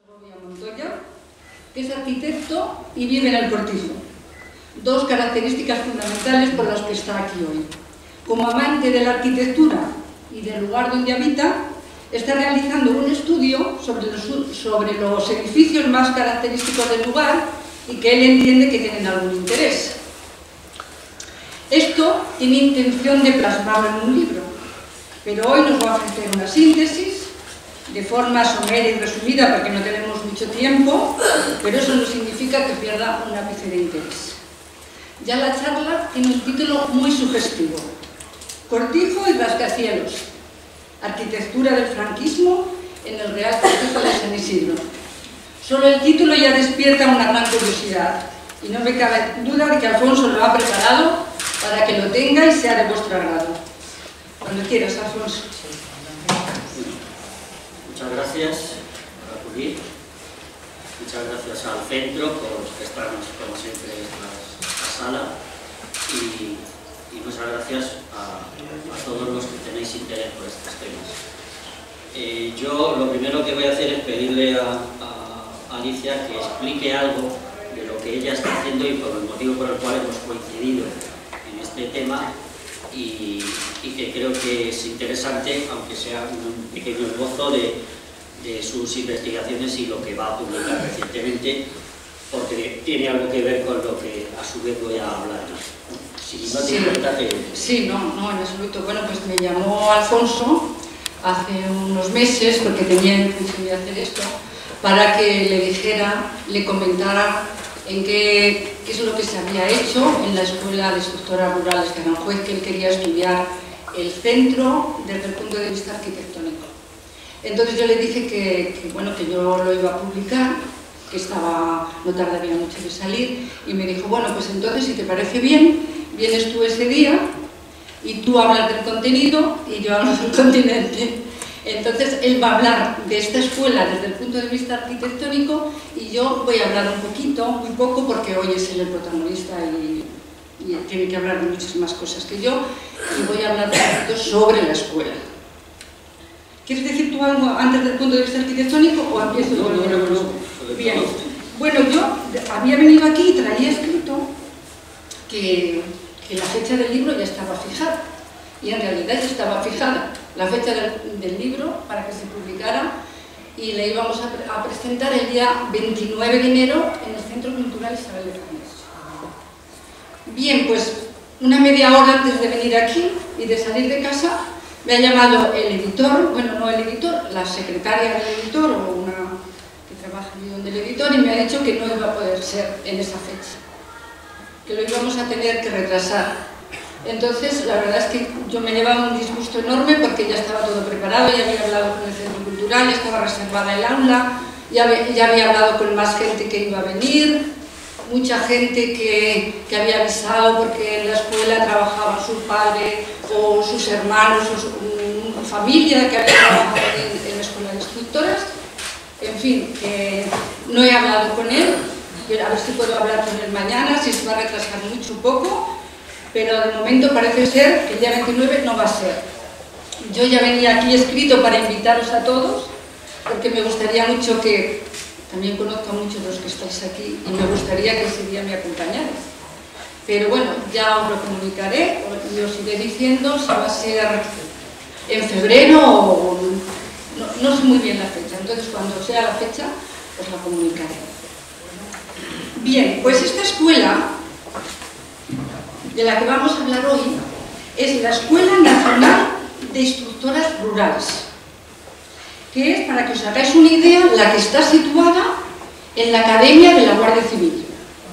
Montoya, que es arquitecto y vive en el Cortijo. Dos características fundamentales por las que está aquí hoy. Como amante de la arquitectura y del lugar donde habita, está realizando un estudio sobre los edificios más característicos del lugar y que él entiende que tienen algún interés. Esto tiene intención de plasmarlo en un libro, pero hoy nos va a ofrecer una síntesis de forma somera y resumida porque no tenemos mucho tiempo, pero eso no significa que pierda un ápice de interés. Ya la charla tiene un título muy sugestivo: Cortijo y rascacielos, arquitectura del franquismo en el Real Cortijo de San Isidro. Solo el título ya despierta una gran curiosidad y no me cabe duda de que Alfonso lo ha preparado para que lo tenga y sea de vuestro agrado. Cuando quieras, Alfonso. Muchas gracias por acudir. Muchas gracias al centro por prestarnos, como siempre, esta sala. Y muchas gracias a todos los que tenéis interés por estos temas. Yo lo primero que voy a hacer es pedirle a Alicia que explique algo de lo que ella está haciendo y por el motivo por el cual hemos coincidido en este tema y que creo que es interesante, aunque sea un pequeño esbozo de sus investigaciones y lo que va a publicar recientemente, porque tiene algo que ver con lo que a su vez voy a hablar. Si no te importa que... Sí, no, en absoluto. Bueno, pues me llamó Alfonso hace unos meses, porque tenía intención de hacer esto, para que le comentara en qué es lo que se había hecho en la Escuela de Instructoras Rurales de Aranjuez, que él quería estudiar el centro desde el punto de vista arquitectónico. Entonces yo le dije que yo lo iba a publicar, que no tardaría mucho de salir, y me dijo, bueno, pues entonces si te parece bien, vienes tú ese día y tú hablas del contenido y yo hablo del continente. Entonces él va a hablar de esta escuela desde el punto de vista arquitectónico y yo voy a hablar un poquito, muy poco, porque hoy es él el protagonista y tiene que hablar de muchas más cosas que yo, y voy a hablar un poquito sobre la escuela. ¿Quieres decir tú algo antes del punto de vista arquitectónico o empiezo yo? No. Bien. Bueno, yo había venido aquí y traía escrito que la fecha del libro ya estaba fijada, y en realidad ya estaba fijada la fecha del libro para que se publicara, y le íbamos a presentar el día 29 de enero en el Centro Cultural Isabel de Farnés. Bien, pues una media hora antes de venir aquí y de salir de casa, me ha llamado el editor, bueno, no el editor, la secretaria del editor, o una que trabaja allí donde el editor, y me ha dicho que no iba a poder ser en esa fecha, que lo íbamos a tener que retrasar. Entonces, la verdad es que yo me llevaba un disgusto enorme porque ya estaba todo preparado, ya había hablado con el Centro Cultural, ya estaba reservada el aula, ya había hablado con más gente que iba a venir, mucha gente que había avisado porque en la escuela trabajaba su padre o sus hermanos o su familia que había trabajado en la escuela de instructoras. En fin, no he hablado con él, a ver si puedo hablar con él mañana, si se va a retrasar mucho o poco, pero de momento parece ser que el día 29 no va a ser. Yo ya venía aquí escrito para invitaros a todos, porque me gustaría mucho que, también conozco a muchos de los que estáis aquí, y me gustaría que ese día me acompañarais. Pero bueno, ya os lo comunicaré y os iré diciendo si va a ser en febrero o no sé muy bien la fecha. Entonces, cuando sea la fecha, os la comunicaré. Bien, pues esta escuela de la que vamos a hablar hoy es la Escuela Nacional de Instructoras Rurales, que es, para que os hagáis una idea, la que está situada en la Academia de la Guardia Civil.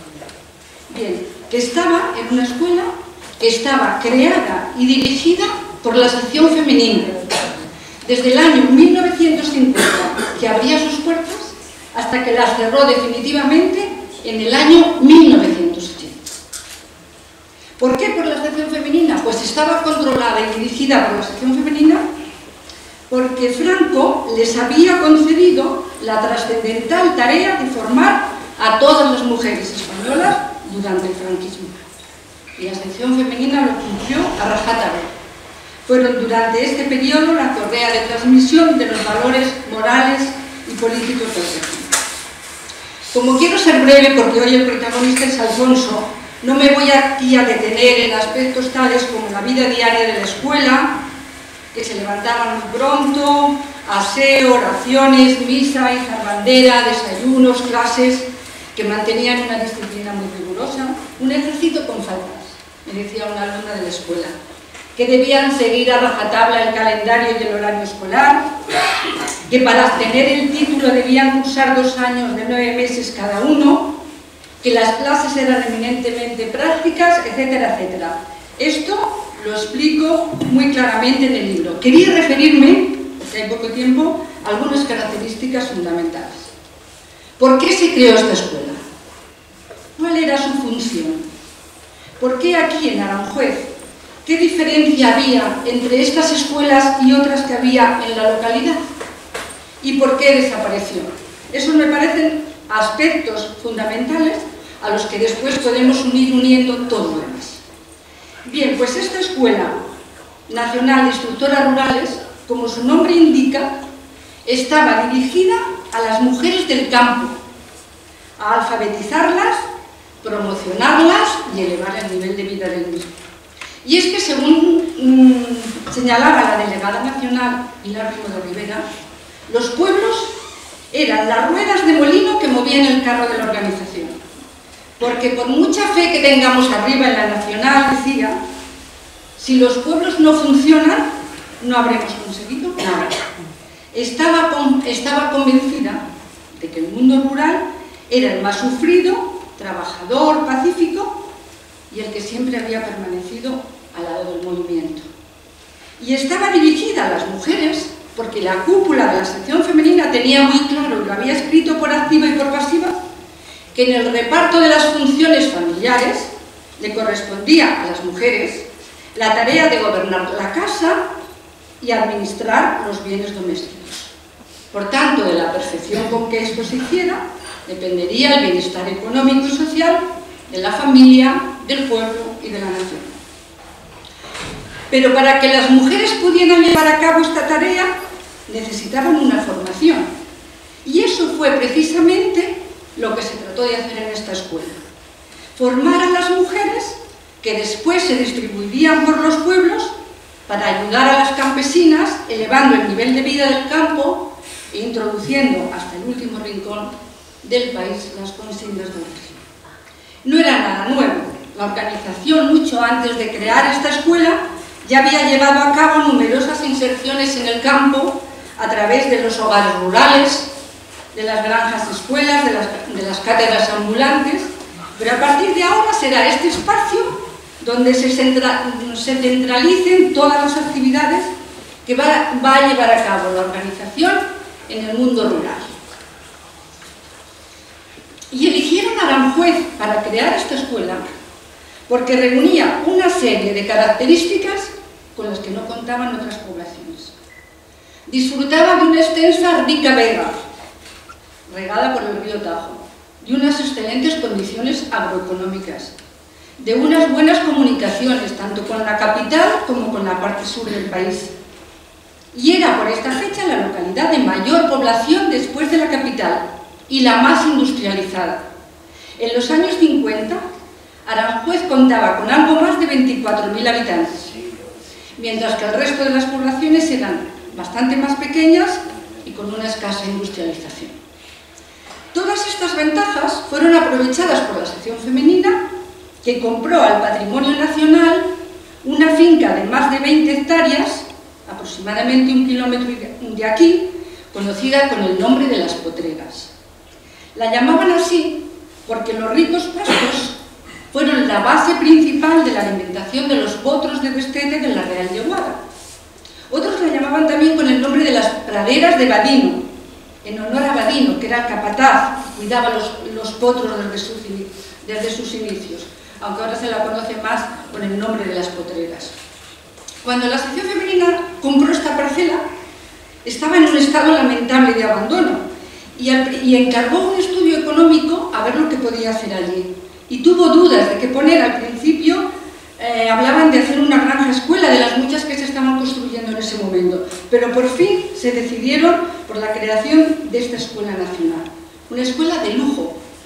Bien, que estaba en una escuela que estaba creada y dirigida por la sección femenina desde el año 1950, que abría sus puertas, hasta que las cerró definitivamente en el año 1980. ¿Por qué por la sección femenina? Pues estaba controlada y dirigida por la sección femenina porque Franco les había concedido la trascendental tarea de formar a todas las mujeres españolas durante el franquismo. Y la sección femenina lo cumplió a rajatabla. Fueron durante este periodo la correa de transmisión de los valores morales y políticos del régimen. Como quiero ser breve, porque hoy el protagonista es Alfonso, no me voy aquí a detener en aspectos tales como la vida diaria de la escuela, que se levantaban muy pronto, aseo, oraciones, misa, izar bandera, desayunos, clases, que mantenían una disciplina muy rigurosa, un ejército con faltas, me decía una alumna de la escuela, que debían seguir a rajatabla el calendario y el horario escolar, que para obtener el título debían cursar 2 años de 9 meses cada uno, que las clases eran eminentemente prácticas, etcétera, etcétera. Esto lo explico muy claramente en el libro. Quería referirme, porque hay poco tiempo, a algunas características fundamentales. ¿Por qué se creó esta escuela? ¿Cuál era su función? ¿Por qué aquí en Aranjuez? ¿Qué diferencia había entre estas escuelas y otras que había en la localidad? ¿Y por qué desapareció? Esos me parecen aspectos fundamentales a los que después podemos ir uniendo todo lo demás. Bien, pues esta Escuela Nacional de Instructoras Rurales, como su nombre indica, estaba dirigida a las mujeres del campo, a alfabetizarlas, promocionarlas y elevar el nivel de vida del mismo. Y es que, según señalaba la delegada nacional Pilar Primo de Rivera, los pueblos eran las ruedas de molino que movían el carro de la organización. Porque por mucha fe que tengamos arriba en la nacional, decía, si los pueblos no funcionan, no habremos conseguido nada. Estaba convencida de que el mundo rural era el más sufrido, trabajador, pacífico y el que siempre había permanecido al lado del movimiento. Y estaba dirigida a las mujeres porque la cúpula de la sección femenina tenía muy claro, y lo había escrito por activa y por pasiva, que en el reparto de las funciones familiares le correspondía a las mujeres la tarea de gobernar la casa y administrar los bienes domésticos. Por tanto, de la perfección con que esto se hiciera, dependería el bienestar económico y social de la familia, del pueblo y de la nación. Pero para que las mujeres pudieran llevar a cabo esta tarea, necesitaban una formación. Y eso fue precisamente lo que se trató de hacer en esta escuela. Formar a las mujeres que después se distribuirían por los pueblos para ayudar a las campesinas, elevando el nivel de vida del campo e introduciendo hasta el último rincón del país las consignas de origen. No era nada nuevo. La organización, mucho antes de crear esta escuela, ya había llevado a cabo numerosas inserciones en el campo a través de los hogares rurales, de las granjas escuelas, de las cátedras ambulantes, pero a partir de ahora será este espacio donde se centralicen todas las actividades que va a llevar a cabo la organización en el mundo rural. Y eligieron Aranjuez para crear esta escuela porque reunía una serie de características con las que no contaban otras poblaciones. Disfrutaba de una extensa, rica vega, regada por el río Tajo, de unas excelentes condiciones agroeconómicas, de unas buenas comunicaciones, tanto con la capital como con la parte sur del país. Y era por esta fecha la localidad de mayor población después de la capital y la más industrializada. En los años 50, Aranjuez contaba con algo más de 24.000 habitantes, mientras que el resto de las poblaciones eran bastante más pequeñas y con una escasa industrialización. Todas estas ventajas fueron aprovechadas por la sección femenina, que compró al Patrimonio Nacional una finca de más de 20 hectáreas, aproximadamente 1 kilómetro de aquí, conocida con el nombre de Las Potreras. La llamaban así porque los ricos pastos fueron la base principal de la alimentación de los potros de destete de la Real Yeguada. Otros la llamaban también con el nombre de las praderas de Vadino, en honor a Vadino, que era el capataz, cuidaba los potros desde sus inicios, aunque ahora se la conoce más con el nombre de Las Potreras. Cuando la sección femenina compró esta parcela, estaba en un estado lamentable de abandono y encargó un estudio económico a ver lo que podía hacer allí. Y tuvo dudas de qué poner. Al principio hablaban de hacer una granja escuela, de las muchas que se estaban construyendo en ese momento, pero por fin se decidieron por la creación de esta Escuela Nacional. Una escuela de lujo,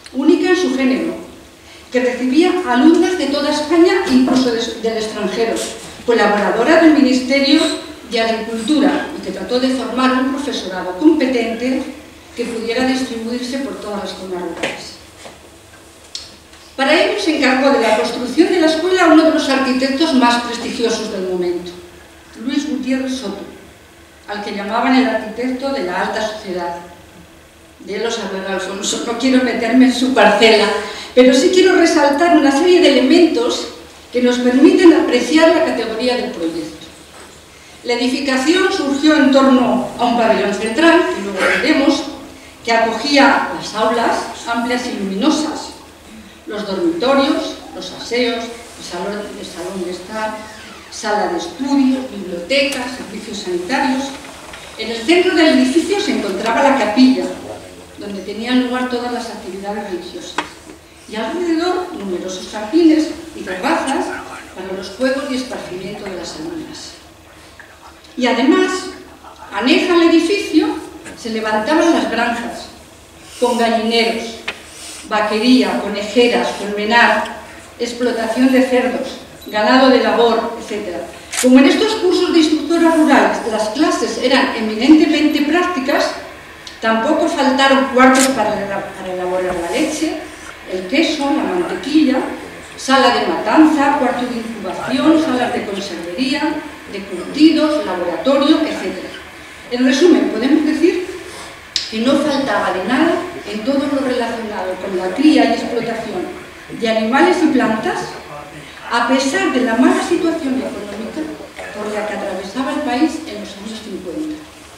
única en su género, que recibía alumnas de toda España, incluso del extranjero, colaboradora del Ministerio de Agricultura, y que trató de formar un profesorado competente que pudiera distribuirse por todas las zonas rurales. Para ello se encargó de la construcción de la escuela uno de los arquitectos más prestigiosos del momento, Luis Gutiérrez Soto, al que llamaban el arquitecto de la alta sociedad. De él os hablará Alfonso, no quiero meterme en su parcela, pero sí quiero resaltar una serie de elementos que nos permiten apreciar la categoría del proyecto. La edificación surgió en torno a un pabellón central, que luego veremos, que acogía las aulas amplias y luminosas, los dormitorios, los aseos, el salón de estar, sala de estudios, biblioteca, servicios sanitarios. En el centro del edificio se encontraba la capilla, donde tenían lugar todas las actividades religiosas, y alrededor numerosos jardines y terrazas para los juegos y esparcimiento de las alumnas. Y además, aneja al edificio, se levantaban las granjas, con gallineros, vaquería, conejeras, colmenar, explotación de cerdos, ganado de labor, etc. Como en estos cursos de instructoras rurales las clases eran eminentemente prácticas, tampoco faltaron cuartos para elaborar la leche, el queso, la mantequilla, sala de matanza, cuarto de incubación, salas de conservería, de curtidos, laboratorio, etc. En resumen, podemos decir que no faltaba de nada en todo lo relacionado con la cría y explotación de animales y plantas, a pesar de la mala situación económica por la que atravesaba el país en los años 50.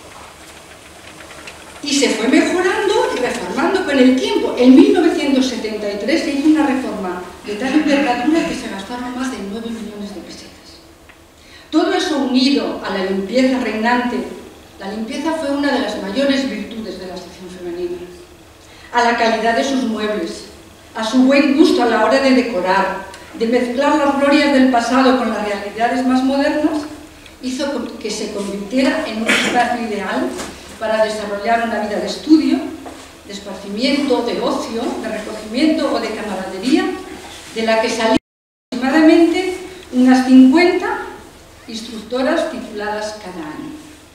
Y se fue mejorando y reformando con el tiempo. En 1973 se hizo una reforma de tal envergadura que se gastaron más de 9 millones de pesetas. Todo eso unido a la limpieza reinante. La limpieza fue una de las mayores virtudes de la sección femenina. A la calidad de sus muebles, a su buen gusto a la hora de decorar, de mezclar las glorias del pasado con las realidades más modernas, hizo que se convirtiera en un espacio ideal para desarrollar una vida de estudio, de esparcimiento, de ocio, de recogimiento o de camaradería, de la que salían aproximadamente unas 50 instructoras tituladas cada año.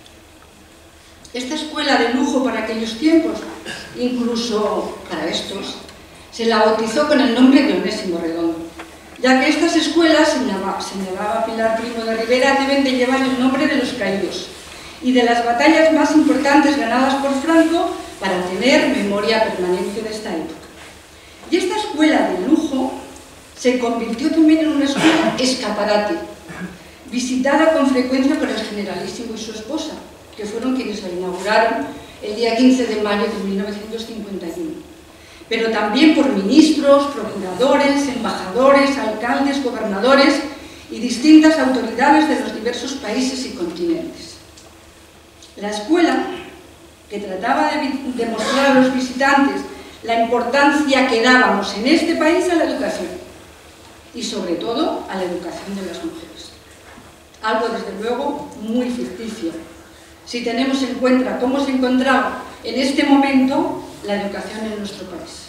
Esta escuela de lujo para aquellos tiempos, incluso para estos, se la bautizó con el nombre de Onésimo Redondo, ya que estas escuelas, señalaba Pilar Primo de Rivera, deben de llevar el nombre de los caídos y de las batallas más importantes ganadas por Franco para tener memoria permanente de esta época. Y esta escuela de lujo se convirtió también en una escuela escaparate, visitada con frecuencia por el generalísimo y su esposa, que fueron quienes la inauguraron el día 15 de mayo de 1951, pero también por ministros, procuradores, embajadores, alcaldes, gobernadores y distintas autoridades de los diversos países y continentes. La escuela, que trataba de demostrar a los visitantes la importancia que dábamos en este país a la educación, y sobre todo a la educación de las mujeres. Algo, desde luego, muy ficticio, si tenemos en cuenta cómo se encontraba en este momento la educación en nuestro país.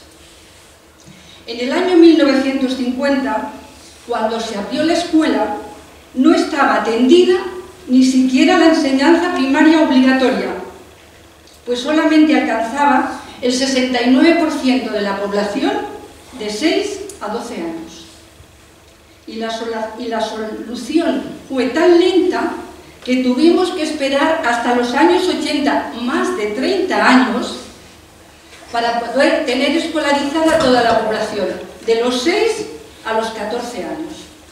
En el año 1950, cuando se abrió la escuela, no estaba atendida ni siquiera la enseñanza primaria obligatoria, pues solamente alcanzaba el 69% de la población de 6 a 12 años. Y la solución fue tan lenta que tuvimos que esperar hasta los años 80, más de 30 años, para poder tener escolarizada toda la población, de los 6 a los 14 años.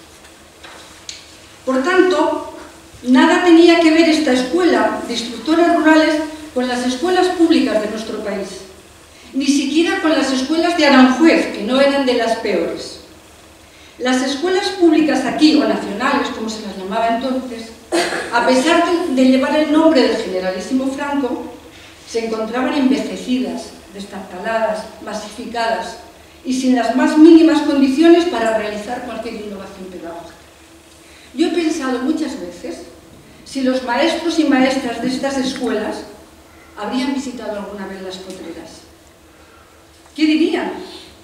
Por tanto, nada tenía que ver esta escuela de instructoras rurales con las escuelas públicas de nuestro país, ni siquiera con las escuelas de Aranjuez, que no eran de las peores. Las escuelas públicas aquí, o nacionales, como se las llamaba entonces, a pesar de llevar el nombre del generalísimo Franco, se encontraban envejecidas, destartaladas, masificadas y sin las más mínimas condiciones para realizar cualquier innovación pedagógica. Yo he pensado muchas veces si los maestros y maestras de estas escuelas habrían visitado alguna vez las potreras. ¿Qué dirían?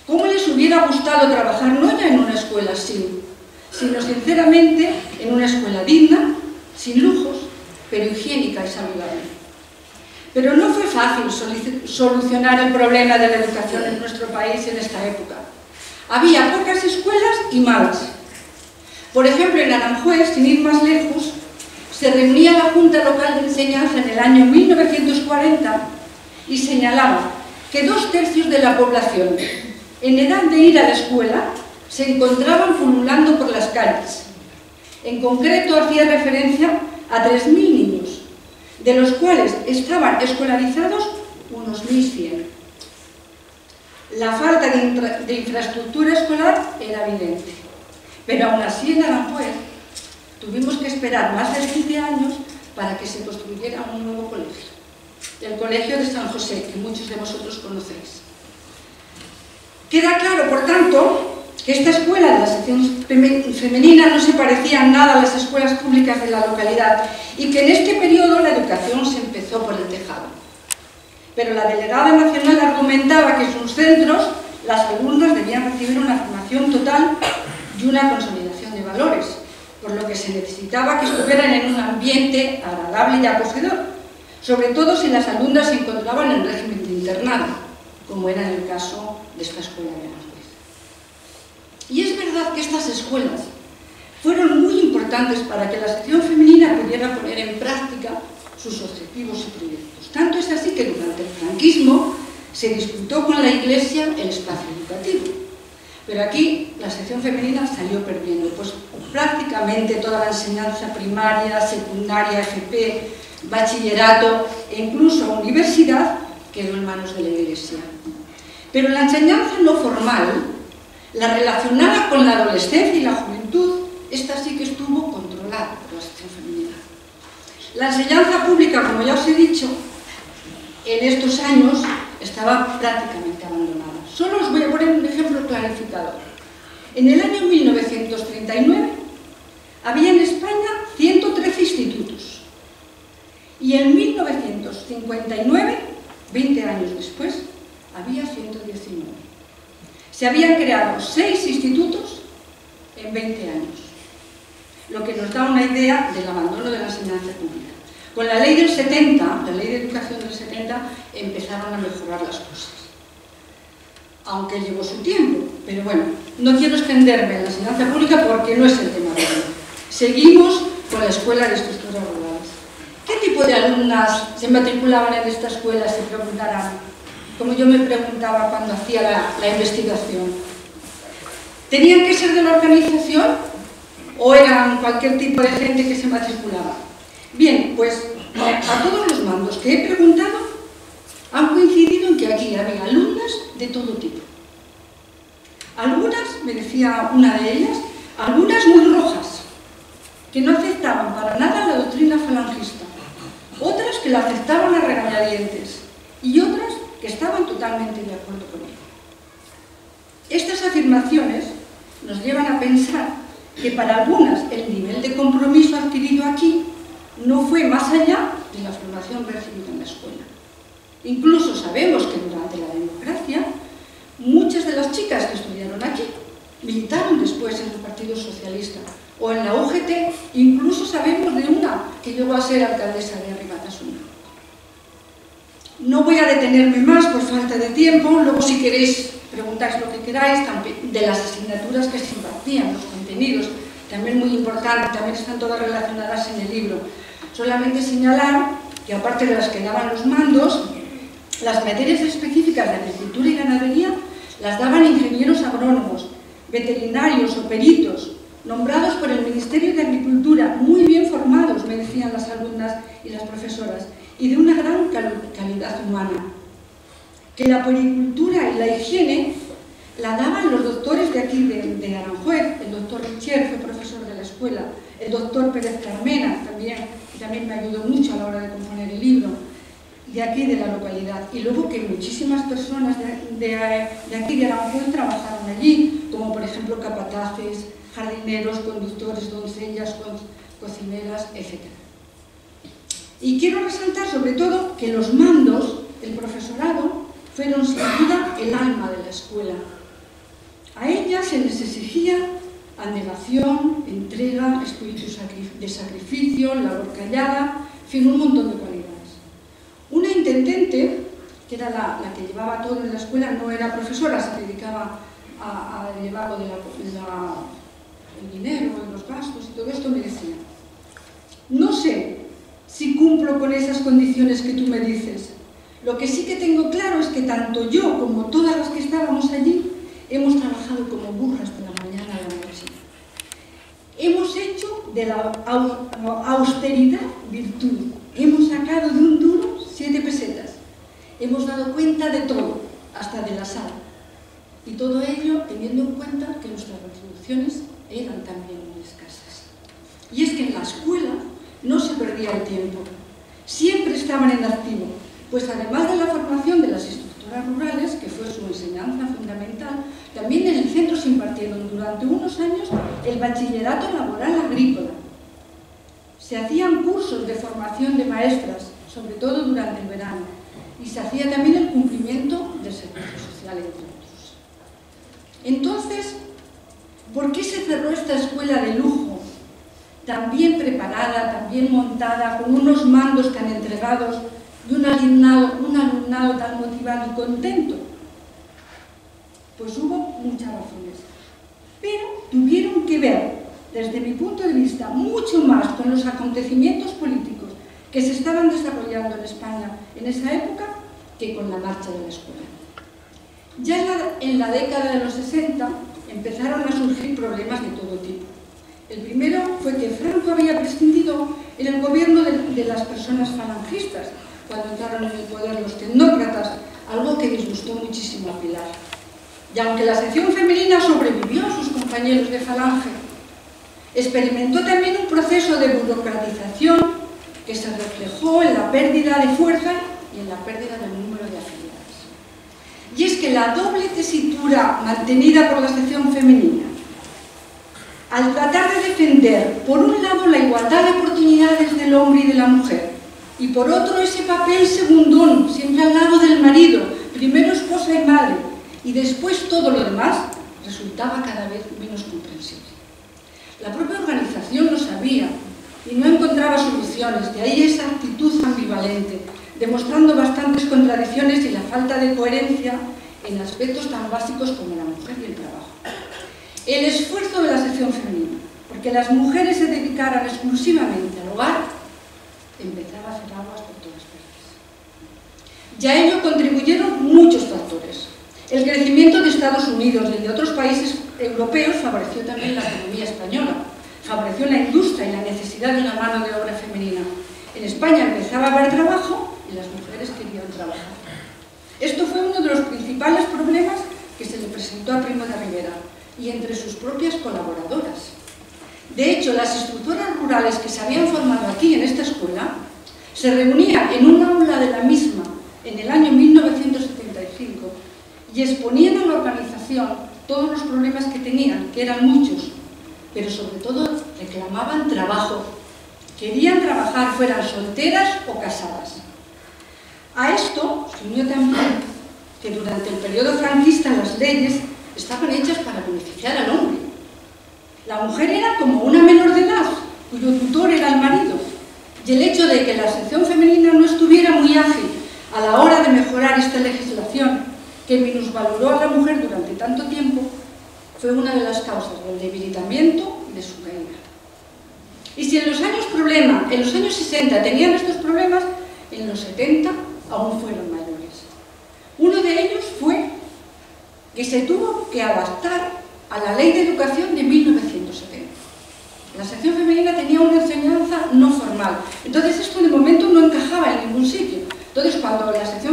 ¿Cómo les hubiera gustado trabajar no ya en una escuela así, sino sinceramente en una escuela digna, sin lujos, pero higiénica y saludable? Pero no fue fácil solucionar el problema de la educación en nuestro país en esta época. Había pocas escuelas y malas. Por ejemplo, en Aranjuez, sin ir más lejos, se reunía la Junta Local de Enseñanza en el año 1940 y señalaba que 2/3 de la población en edad de ir a la escuela se encontraban pululando por las calles. En concreto, hacía referencia a 3.000 niños, de los cuales estaban escolarizados unos 1.100. La falta de infraestructura escolar era evidente, pero aún así en Aranjuez tuvimos que esperar más de 15 años para que se construyera un nuevo colegio, el Colegio de San José, que muchos de vosotros conocéis. Queda claro, por tanto, que esta escuela de la sección femenina no se parecía en nada a las escuelas públicas de la localidad y que en este periodo la educación se empezó por el tejado. Pero la delegada nacional argumentaba que en sus centros las alumnas debían recibir una formación total y una consolidación de valores, por lo que se necesitaba que estuvieran en un ambiente agradable y acogedor, sobre todo si las alumnas se encontraban en régimen de internado, como era en el caso de esta escuela de Aranjuez. Y es verdad que estas escuelas fueron muy importantes para que la sección femenina pudiera poner en práctica sus objetivos y proyectos. Tanto es así que durante el franquismo se disputó con la Iglesia el espacio educativo. Pero aquí la sección femenina salió perdiendo, pues prácticamente toda la enseñanza primaria, secundaria, FP, bachillerato e incluso universidad quedó en manos de la Iglesia. Pero la enseñanza no formal, la relacionada con la adolescencia y la juventud, esta sí que estuvo controlada por la sección femenina. La enseñanza pública, como ya os he dicho, en estos años estaba prácticamente abandonada. Solo os voy a poner un ejemplo clarificador. En el año 1939 había en España 113 institutos y en 1959, 20 años después, había 119. Se habían creado 6 institutos en 20 años, lo que nos da una idea del abandono de la enseñanza pública. Con la ley del 70, la ley de educación del 70, empezaron a mejorar las cosas, aunque llevó su tiempo. Pero bueno, no quiero extenderme en la enseñanza pública porque no es el tema de hoy. Seguimos con la escuela de estructuras rurales. ¿Qué tipo de alumnas se matriculaban en esta escuela? Se preguntarán, como yo me preguntaba cuando hacía la investigación. ¿Tenían que ser de la organización o eran cualquier tipo de gente que se matriculaba? Bien, pues a todos los mandos que he preguntado han coincidido en que aquí había alumnas de todo tipo. Algunas, me decía una de ellas, algunas muy rojas, que no aceptaban para nada la doctrina falangista, otras que la aceptaban a regañadientes y otras que estaban totalmente de acuerdo con ella. Estas afirmaciones nos llevan a pensar que para algunas el nivel de compromiso adquirido aquí no fue más allá de la formación recibida en la escuela. Incluso sabemos que durante la democracia muchas de las chicas que estudiaron aquí militaron después en el Partido Socialista o en la UGT, incluso sabemos de una que llegó a ser alcaldesa de Arribatasuna. No voy a detenerme más por falta de tiempo, luego si queréis preguntáis lo que queráis, de las asignaturas que se impartían, los contenidos, también muy importante, también están todas relacionadas en el libro. Solamente señalar que aparte de las que daban los mandos, las materias específicas de agricultura y ganadería las daban ingenieros agrónomos, veterinarios o peritos, nombrados por el Ministerio de Agricultura, muy bien formados, me decían las alumnas y las profesoras, y de una gran calidad humana. Que la puericultura y la higiene la daban los doctores de aquí de Aranjuez, el doctor Richer fue profesor de la escuela, el doctor Pérez Carmena también me ayudó mucho a la hora de componer el libro, de aquí de la localidad. Y luego que muchísimas personas de aquí de Aranjuez trabajaron allí, como por ejemplo capataces, jardineros, conductores, doncellas, cocineras, etc. Y quiero resaltar sobre todo que los mandos, el profesorado, fueron sin duda el alma de la escuela. A ellas se les exigía abnegación, entrega, espíritu de sacrificio, labor callada, en fin, un montón de cualidades. Una intendente, que era la que llevaba todo en la escuela, no era profesora, se dedicaba a llevar lo de el dinero, los gastos y todo esto, me decía: no sé si cumplo con esas condiciones que tú me dices. Lo que sí que tengo claro es que tanto yo como todas las que estábamos allí hemos trabajado como burras de la mañana a la noche. Hemos hecho de la austeridad virtud. Hemos sacado de un duro 7 pesetas. Hemos dado cuenta de todo, hasta de la sal. Y todo ello teniendo en cuenta que nuestras retribuciones eran también muy escasas. Y es que en la escuela no se perdía el tiempo. Siempre estaban en activo, pues además de la formación de las instructoras rurales, que fue su enseñanza fundamental, también en el centro se impartieron durante unos años el bachillerato laboral agrícola. Se hacían cursos de formación de maestras, sobre todo durante el verano, y se hacía también el cumplimiento del servicio social, entre otros. Entonces, ¿por qué se cerró esta escuela de lujo, tan bien preparada, tan bien montada, con unos mandos tan entregados y un alumnado tan motivado y contento? Pues hubo muchas razones, pero tuvieron que ver, desde mi punto de vista, mucho más con los acontecimientos políticos que se estaban desarrollando en España en esa época que con la marcha de la escuela. Ya en la década de los 60 empezaron a surgir problemas de todo tipo. El primero fue que Franco había prescindido en el gobierno de las personas falangistas, cuando entraron en el poder los tecnócratas, algo que disgustó muchísimo a Pilar. Y aunque la sección femenina sobrevivió a sus compañeros de falange, experimentó también un proceso de burocratización que se reflejó en la pérdida de fuerza y en la pérdida del número de afiliadas. Y es que la doble tesitura mantenida por la sección femenina, al tratar de defender, por un lado, la igualdad de oportunidades del hombre y de la mujer, y por otro, ese papel segundón, siempre al lado del marido, primero esposa y madre, y después todo lo demás, resultaba cada vez menos comprensible. La propia organización lo sabía y no encontraba soluciones, de ahí esa actitud ambivalente, demostrando bastantes contradicciones y la falta de coherencia en aspectos tan básicos como la mujer y el trabajo. El esfuerzo de la sección femenina, porque las mujeres se dedicaran exclusivamente al hogar, empezaba a hacer aguas por todas partes. Y a ello contribuyeron muchos factores. El crecimiento de Estados Unidos y de otros países europeos favoreció también la economía española, favoreció la industria y la necesidad de una mano de obra femenina. En España empezaba a haber trabajo y las mujeres querían trabajar. Esto fue uno de los principales problemas que se le presentó a Primo de Rivera y entre sus propias colaboradoras. De hecho, las instructoras rurales que se habían formado aquí en esta escuela se reunían en un aula de la misma en el año 1975 y exponían a la organización todos los problemas que tenían, que eran muchos, pero sobre todo reclamaban trabajo. Querían trabajar, fueran solteras o casadas. A esto se unió también que durante el periodo franquista las leyes estaban hechas para beneficiar al hombre. La mujer era como una menor de edad, cuyo tutor era el marido, y el hecho de que la sección femenina no estuviera muy ágil a la hora de mejorar esta legislación, que minusvaloró a la mujer durante tanto tiempo, fue una de las causas del debilitamiento y de su caída. Y si en los años 60 tenían estos problemas, en los 70 aún fueron mayores. Uno de ellos fue que se tuvo que adaptar a la Ley de Educación de 1970. La sección femenina tenía una enseñanza no formal, entonces esto de momento no encajaba en ningún sitio. Entonces cuando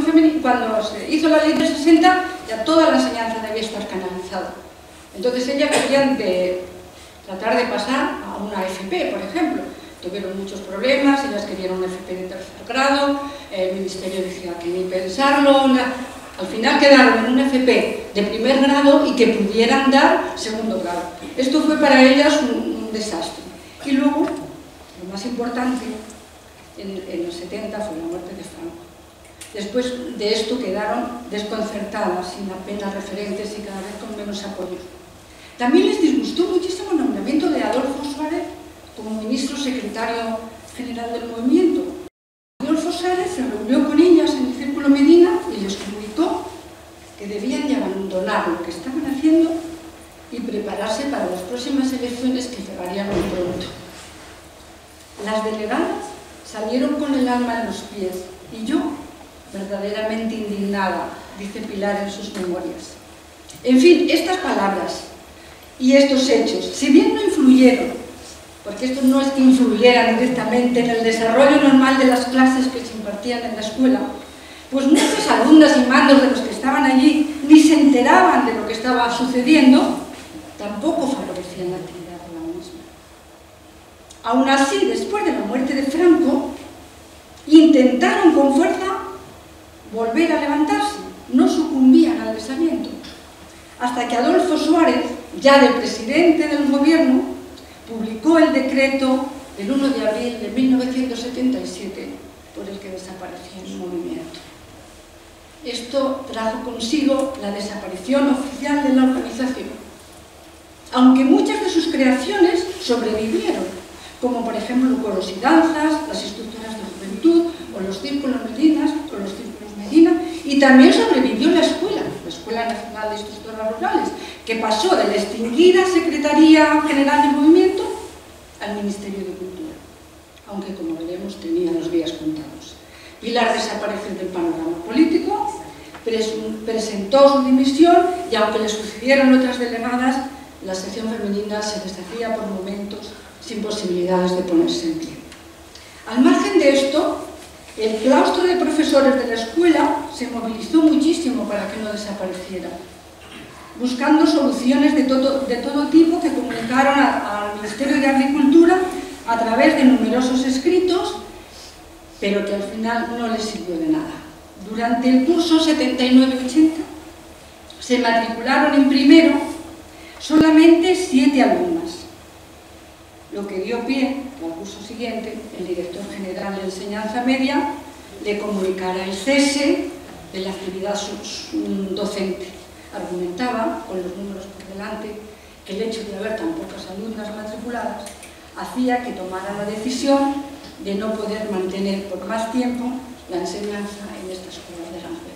se hizo la Ley de 60, ya toda la enseñanza debía estar canalizada. Entonces ellas querían tratar de pasar a una FP, por ejemplo. Tuvieron muchos problemas, ellas querían una FP de tercer grado, el ministerio decía que ni pensarlo, al final quedaron en una FP de primer grado y que pudieran dar segundo grado. Esto fue para ellas un desastre. Y luego, lo más importante, en los 70 fue la muerte de Franco. Después de esto quedaron desconcertadas, sin apenas referentes y cada vez con menos apoyo. También les disgustó muchísimo el nombramiento de Adolfo Suárez como ministro secretario general del movimiento. Adolfo Suárez se reunió con ellas en el Círculo Medina y les comunicó que debían de abandonar lo que estaban haciendo y prepararse para las próximas elecciones que llegarían muy pronto. Las delegadas salieron con el alma en los pies y yo, verdaderamente indignada, dice Pilar en sus memorias. En fin, estas palabras y estos hechos, si bien no influyeron, porque esto no es que influyeran directamente en el desarrollo normal de las clases que se impartían en la escuela, pues muchas alumnas y mandos de los que estaban allí ni se enteraban de lo que estaba sucediendo, tampoco favorecían la actividad de la misma. Aún así, después de la muerte de Franco, intentaron con fuerza volver a levantarse, no sucumbían al desaliento, hasta que Adolfo Suárez, ya de presidente del gobierno, publicó el decreto del 1 de abril de 1977 por el que desapareció el movimiento. Esto trajo consigo la desaparición oficial de la organización, aunque muchas de sus creaciones sobrevivieron, como por ejemplo coros y danzas, las estructuras de juventud, o los círculos Medina, y también sobrevivió la Escuela Nacional de Instructoras Rurales, que pasó de la extinguida Secretaría General del Movimiento al Ministerio de Cultura, aunque como veremos tenía los días contados. Pilar desapareció del panorama político, presentó su dimisión y aunque le sucedieron otras delegadas, la sección femenina se deshacía por momentos sin posibilidades de ponerse en pie. Al margen de esto, el claustro de profesores de la escuela se movilizó muchísimo para que no desapareciera, buscando soluciones de todo tipo que comunicaron al Ministerio de Agricultura a través de numerosos escritos, pero que al final no les sirvió de nada. Durante el curso 79-80 se matricularon en primero solamente 7 alumnas, lo que dio pie que al curso siguiente el director general de enseñanza media le comunicara el cese de la actividad docente. Argumentaba, con los números por delante, que el hecho de haber tan pocas alumnas matriculadas hacía que tomara la decisión de no poder mantener por más tiempo la enseñanza en esta escuela de Aranjuez.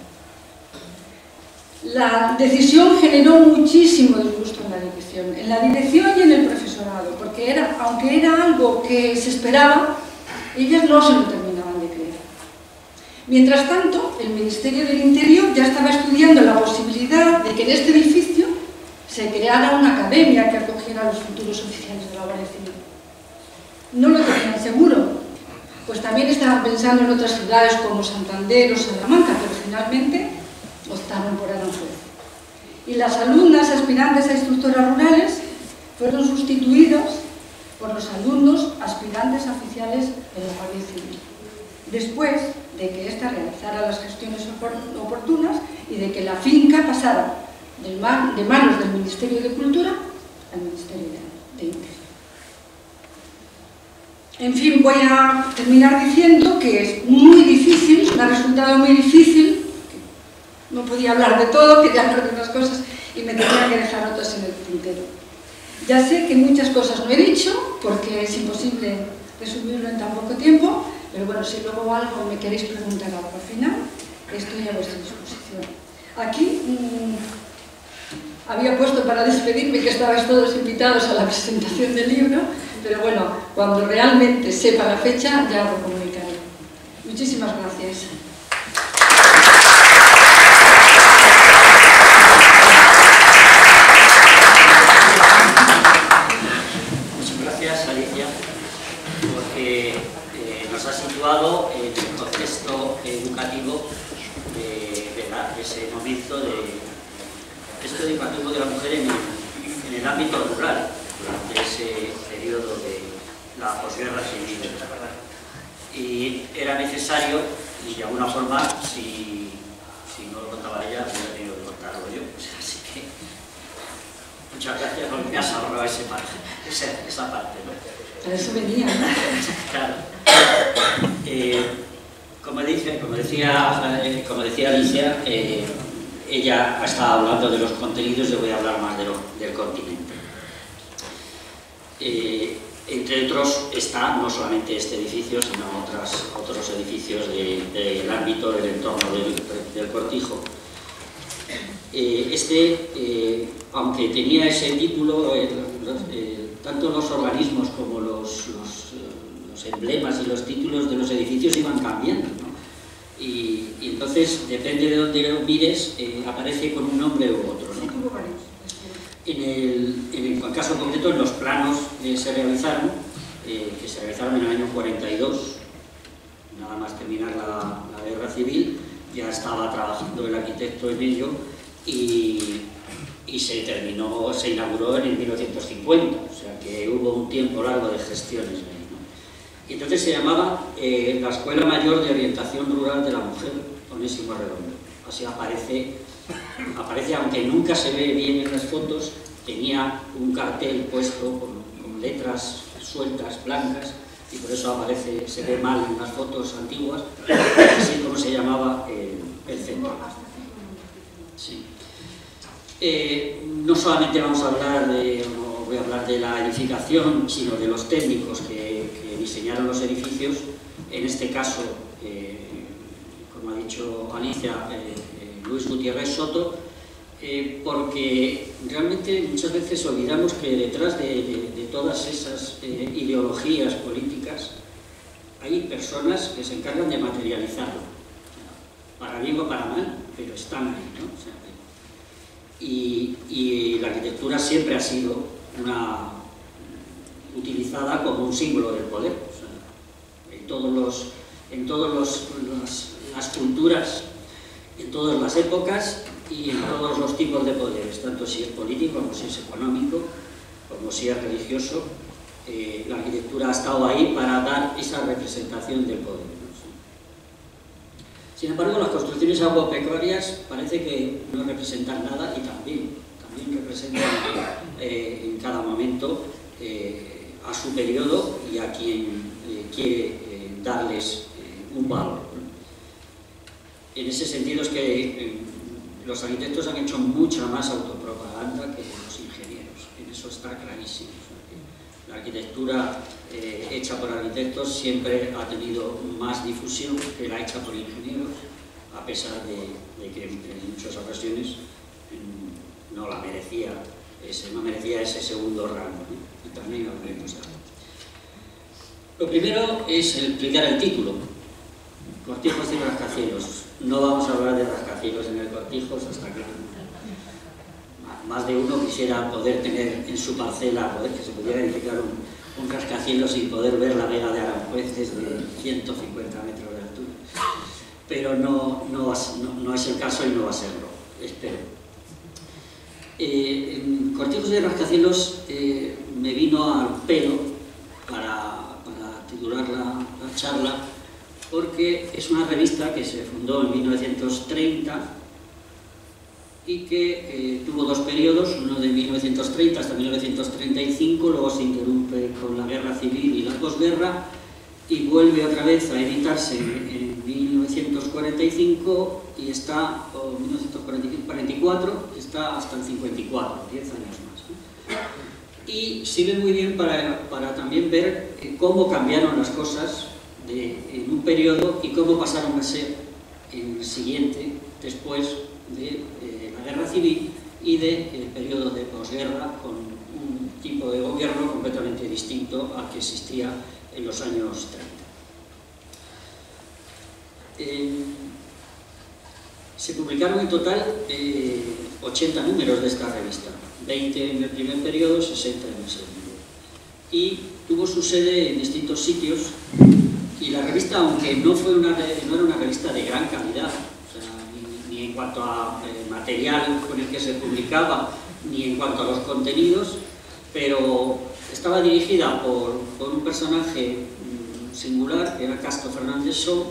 La decisión generó muchísimo disgusto en la dirección y en el profesorado, porque aunque era algo que se esperaba, ellas no se lo terminaban de creer. Mientras tanto, el Ministerio del Interior ya estaba estudiando la posibilidad de que en este edificio se creara una academia que acogiera a los futuros oficiales de la Guardia Civil. No lo tenían seguro, pues también estaban pensando en otras ciudades como Santander o Salamanca, pero finalmente optaron por Aranjuez. Y las alumnas aspirantes a instructoras rurales fueron sustituidas por los alumnos aspirantes a oficiales de la Guardia Civil, después de que ésta realizara las gestiones oportunas y de que la finca pasara de manos del Ministerio de Cultura al Ministerio de Interior. En fin, voy a terminar diciendo que es muy difícil, me ha resultado muy difícil, no podía hablar de todo, quería hablar de unas cosas y me tenía que dejar otras en el tintero. Ya sé que muchas cosas no he dicho, porque es imposible resumirlo en tan poco tiempo, pero bueno, si luego algo me queréis preguntar algo al final, estoy a vuestra disposición. Aquí había puesto para despedirme que estabais todos invitados a la presentación del libro, pero bueno, cuando realmente sepa la fecha ya lo comunicaré. Muchísimas gracias. Muchas gracias, Alicia, porque nos ha situado en el contexto educativo de ese momento de educativo de la mujer en el ámbito rural, durante ese periodo de la posguerra civil. Y era necesario, y de alguna forma, si no lo contaba ella, hubiera tenido que contarlo yo. Así que, muchas gracias, porque me has ahorrado esa parte, ¿no? Para eso venía, ¿no? Claro. Como decía Alicia, ella estaba hablando de los contenidos, yo voy a hablar más del continente. Entre otros está no solamente este edificio, sino otros edificios del ámbito, del entorno del Cortijo. Aunque tenía ese título, tanto los organismos como los emblemas y los títulos de los edificios iban cambiando, ¿no? Y entonces, depende de dónde lo mires, aparece con un nombre u otro, ¿no? En el caso concreto, en los planos que se realizaron en el año 42, nada más terminar la guerra civil, ya estaba trabajando el arquitecto en ello y se inauguró en el 1950, o sea que hubo un tiempo largo de gestiones ahí, ¿no? Y entonces se llamaba la Escuela Mayor de Orientación Rural de la Mujer, Onésimo Arredondo. Así aparece, aunque nunca se ve bien en las fotos, tenía un cartel puesto con letras sueltas, blancas, y por eso se ve mal en las fotos antiguas, así como se llamaba el centro. Sí. No solamente voy a hablar de la edificación, sino de los técnicos que diseñaron los edificios, en este caso, como ha dicho Alicia, Luis Gutiérrez Soto, porque realmente muchas veces olvidamos que detrás de todas esas ideologías políticas hay personas que se encargan de materializarlo, para bien o para mal, pero están ahí, ¿no? O sea, y la arquitectura siempre ha sido utilizada como un símbolo del poder. O sea, en todas las culturas, en todas las épocas y en todos los tipos de poderes, tanto si es político, como si es económico, como si es religioso, la arquitectura ha estado ahí para dar esa representación del poder, ¿no? Sin embargo, las construcciones agropecuarias parece que no representan nada y también representan en cada momento a su periodo y a quien quiere darles un valor. En ese sentido es que los arquitectos han hecho mucha más autopropaganda que los ingenieros, en eso está clarísimo. O sea, que la arquitectura hecha por arquitectos siempre ha tenido más difusión que la hecha por ingenieros, a pesar de que en muchas ocasiones no merecía ese segundo rango, ¿no? Y también lo veremos ahora. Lo primero es explicar el título, Cortijos y rascacielos. No vamos a hablar de rascacielos en el Cortijos, hasta que más de uno quisiera poder tener en su parcela, que se pudiera edificar un rascacielos sin poder ver la Vega de Aranjuez desde 150 metros de altura. Pero no es el caso y no va a serlo, espero. En Cortijos y rascacielos me vino al pelo para titular la charla, porque es una revista que se fundó en 1930 y que tuvo dos periodos, uno de 1930 hasta 1935, luego se interrumpe con la guerra civil y la posguerra y vuelve otra vez a editarse en 1945 y está, o 1944, está hasta el 54, 10 años más, ¿no? Y sirve muy bien para también ver cómo cambiaron las cosas en un periodo y cómo pasaron a ser en el siguiente, después de la guerra civil y del periodo de posguerra, con un tipo de gobierno completamente distinto al que existía en los años 30. Se publicaron en total 80 números de esta revista, 20 en el primer periodo, 60 en el segundo. Y tuvo su sede en distintos sitios. Y la revista, aunque no era una revista de gran calidad, o sea, ni en cuanto a material con el que se publicaba, ni en cuanto a los contenidos, pero estaba dirigida por un personaje singular, que era Castro Fernández Só,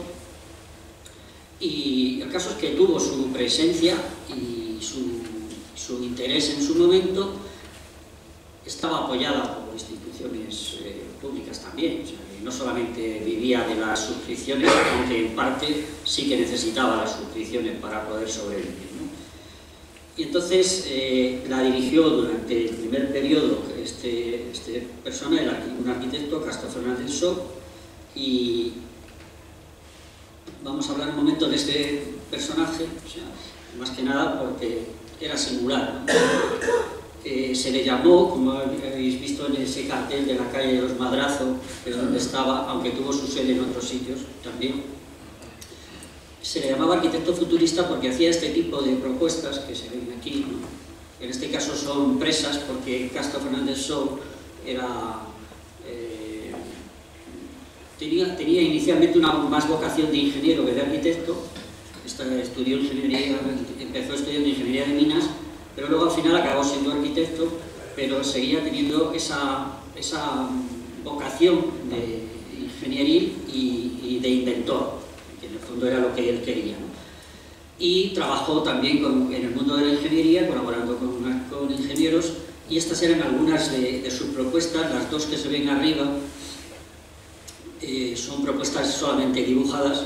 y el caso es que tuvo su presencia y su interés en su momento, estaba apoyada por instituciones públicas también, o sea, que no solamente vivía de las suscripciones, aunque en parte sí que necesitaba las suscripciones para poder sobrevivir, ¿no? Y entonces la dirigió durante el primer periodo este persona, un arquitecto, Castro Fernández Só, y vamos a hablar un momento de este personaje, o sea, más que nada porque era singular, ¿no? Se le llamó, como habéis visto en ese cartel de la calle de los Madrazos, que es donde estaba, aunque tuvo su sede en otros sitios también, se le llamaba arquitecto futurista porque hacía este tipo de propuestas que se ven aquí, ¿no? En este caso son presas, porque Castro Fernández Só tenía inicialmente una más vocación de ingeniero que de arquitecto. Estudió ingeniería, empezó estudiando ingeniería de minas, pero luego al final acabó siendo arquitecto, pero seguía teniendo esa vocación de ingenieril y de inventor, que en el fondo era lo que él quería, ¿no? Y trabajó también en el mundo de la ingeniería, colaborando con ingenieros, y estas eran algunas de sus propuestas. Las dos que se ven arriba son propuestas solamente dibujadas.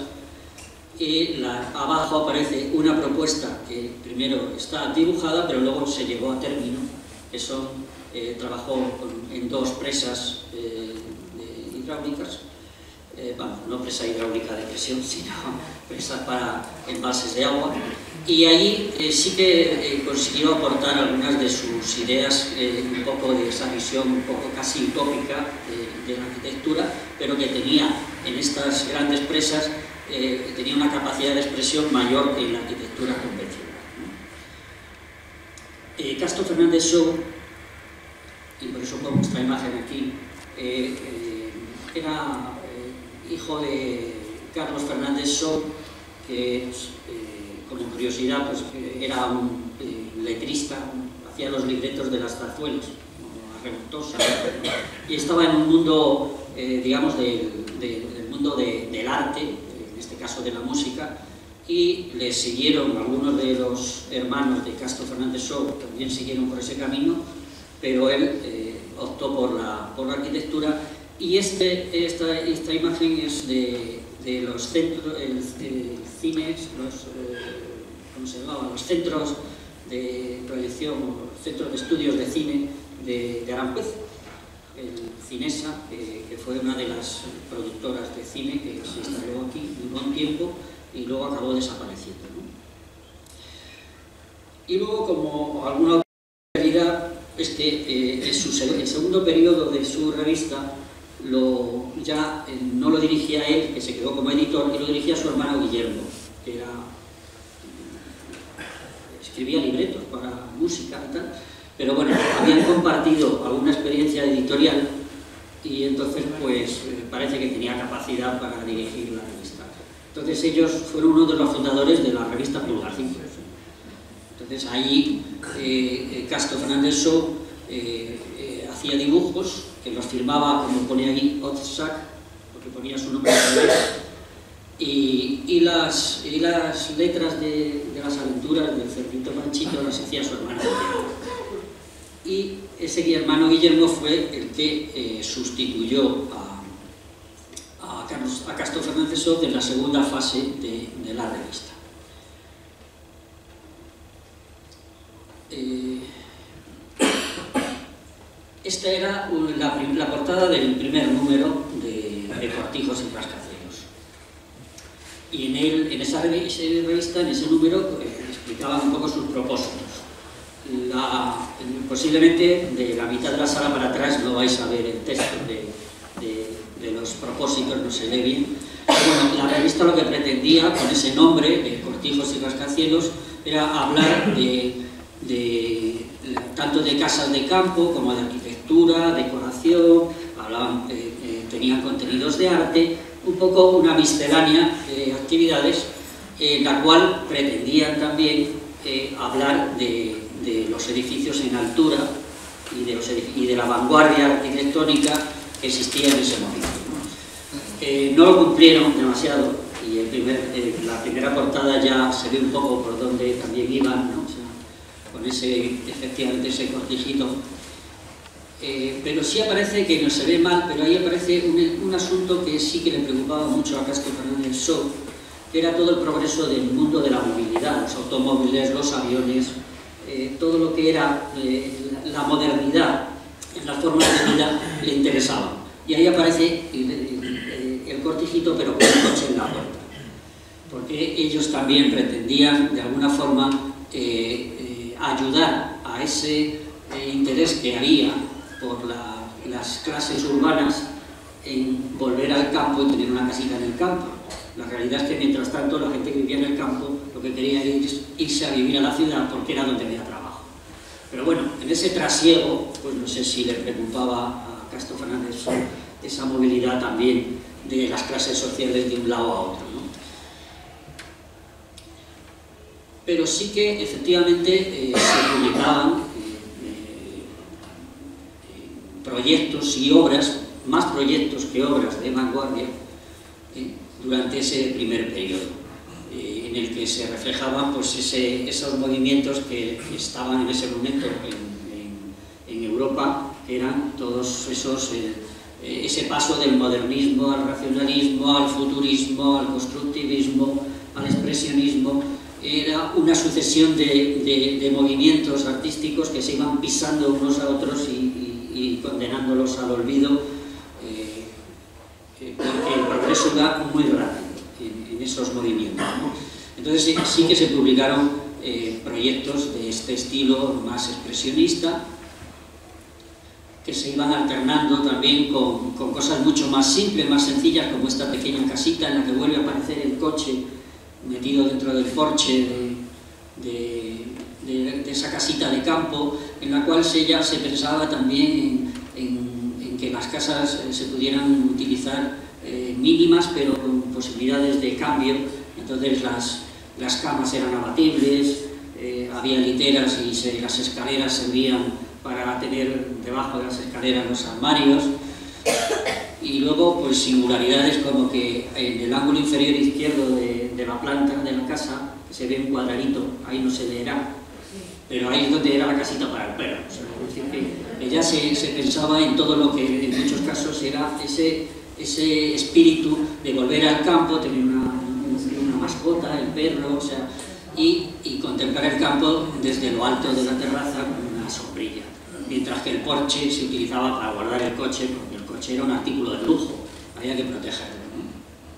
Abajo aparece una propuesta que primero está dibujada, pero luego se llevó a término, que trabajó en dos presas hidráulicas, no presa hidráulica de presión, sino presas para envases de agua, y ahí sí que consiguió aportar algunas de sus ideas, un poco de esa visión un poco casi utópica de la arquitectura, pero que tenía en estas grandes presas tenía una capacidad de expresión mayor que en la arquitectura convencional, ¿no? Castro Fernández Só, y por eso pongo esta imagen aquí, era hijo de Carlos Fernández Só, que como curiosidad pues, era un letrista, hacía los libretos de las zarzuelas, Revoltosa, y estaba en un mundo, digamos, del mundo del arte, en este caso de la música, y le siguieron algunos de los hermanos de Castro Fernández Só, también siguieron por ese camino, pero él optó por la arquitectura. Y esta imagen es de los centros, cines, ¿cómo se llamaban? Los centros de proyección, o centros de estudios de cine de Aranjuez, el Cinesa, que fue una de las productoras de cine que se instaló aquí duró un tiempo y luego acabó desapareciendo, ¿no? Y luego, como alguna realidad, es que el segundo periodo de su revista ya no lo dirigía él, que se quedó como editor, y lo dirigía su hermano Guillermo, que escribía libretos para música y tal, pero bueno, habían compartido alguna experiencia editorial y entonces pues parece que tenía capacidad para dirigir la revista. Entonces ellos fueron uno de los fundadores de la revista Pulgarcito. Entonces ahí Castro Fernández Só hacía dibujos que los firmaba, como pone ahí, Otzak, porque ponía su nombre y las letras de las aventuras del Cerdito Panchito las hacía su hermano Guillermo. Y ese hermano Guillermo fue el que sustituyó a Castro Fernández Só en la segunda fase de la revista. Esta era la portada del primer número de Cortijos y Rascacielos. Y en esa revista, en ese número, explicaban un poco sus propósitos. Posiblemente de la mitad de la sala para atrás no vais a ver el texto de los propósitos, no se lee bien. Pero bueno, la revista lo que pretendía, con ese nombre, de Cortijos y Rascacielos, era hablar tanto de casas de campo como de arquitectura, decoración, tenían contenidos de arte, un poco una miscelánea de actividades, en la cual pretendían también hablar de los edificios en altura y de la vanguardia arquitectónica que existía en ese momento, ¿no? No lo cumplieron demasiado y la primera portada ya se ve un poco por donde también iban, ¿no? O sea, con efectivamente ese cortijito pero sí aparece, que no se ve mal, pero ahí aparece un asunto que sí que le preocupaba mucho a Castro Fernández Só, que era todo el progreso del mundo de la movilidad, los automóviles, los aviones, todo lo que era la modernidad en las formas de vida le interesaba. Y ahí aparece el cortijito, pero con el coche en la puerta, porque ellos también pretendían de alguna forma ayudar a ese interés que había por las clases urbanas en volver al campo y tener una casita en el campo. La realidad es que mientras tanto la gente que vivía en el campo lo que quería era irse a vivir a la ciudad porque era donde había trabajo. Pero bueno, en ese trasiego, pues no sé si le preocupaba a Castro Fernández Só esa movilidad también de las clases sociales de un lado a otro, ¿no? Pero sí que efectivamente se publicaban proyectos y obras, más proyectos que obras de vanguardia, durante ese primer periodo, en el que se reflejaban pues, esos movimientos que estaban en ese momento en Europa, que eran todos esos, ese paso del modernismo al racionalismo, al futurismo, al constructivismo, al expresionismo. Era una sucesión de movimientos artísticos que se iban pisando unos a otros y condenándolos al olvido, porque el progreso iba muy rápido en esos movimientos, ¿no? Entonces sí que se publicaron proyectos de este estilo más expresionista, que se iban alternando también con cosas mucho más simples, más sencillas, como esta pequeña casita en la que vuelve a aparecer el coche metido dentro del porche de esa casita de campo, en la cual ya se pensaba también en que las casas se pudieran utilizar mínimas, pero con posibilidades de cambio. Entonces las camas eran abatibles, había literas y las escaleras servían para tener debajo de las escaleras los armarios. Y luego, pues singularidades como que en el ángulo inferior izquierdo de la planta de la casa se ve un cuadradito, ahí no se leerá, pero ahí es donde era la casita para el perro. O sea, es decir, que ya se pensaba en todo lo que en muchos casos era ese espíritu de volver al campo, tener una mascota, el perro, o sea, y contemplar el campo desde lo alto de la terraza con una sombrilla, mientras que el porche se utilizaba para guardar el coche, porque el coche era un artículo de lujo, había que protegerlo, ¿no?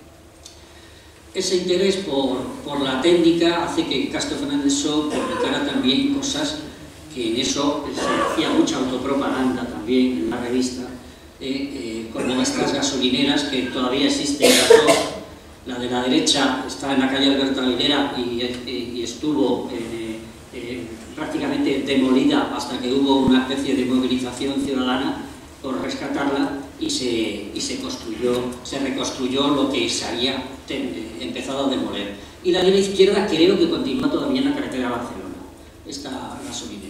Ese interés por la técnica hace que Castro Fernández Só publicara también cosas que en eso se hacía mucha autopropaganda también en la revista, como estas gasolineras que todavía existen, la de la derecha está en la calle Alberto Aguilera y estuvo prácticamente demolida hasta que hubo una especie de movilización ciudadana por rescatarla y se reconstruyó lo que se había empezado a demoler. Y la de la izquierda creo que continúa todavía en la carretera de Barcelona, esta gasolinera.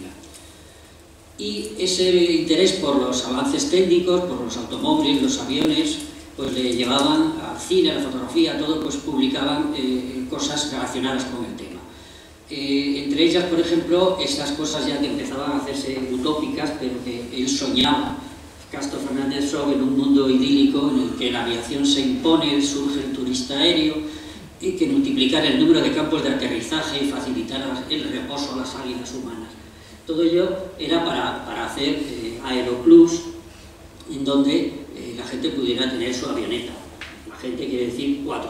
Y ese interés por los avances técnicos, por los automóviles, los aviones, pues le llevaban al cine, a la fotografía, a todo, pues publicaban cosas relacionadas con el tema. Entre ellas, por ejemplo, esas cosas ya que empezaban a hacerse utópicas, pero que él soñaba, Castro Fernández Só, en un mundo idílico en el que la aviación se impone, surge el turista aéreo, y que multiplicara el número de campos de aterrizaje y facilitara el reposo a las águilas humanas. Todo ello era para hacer aeroclubs en donde la gente pudiera tener su avioneta. La gente quiere decir 4.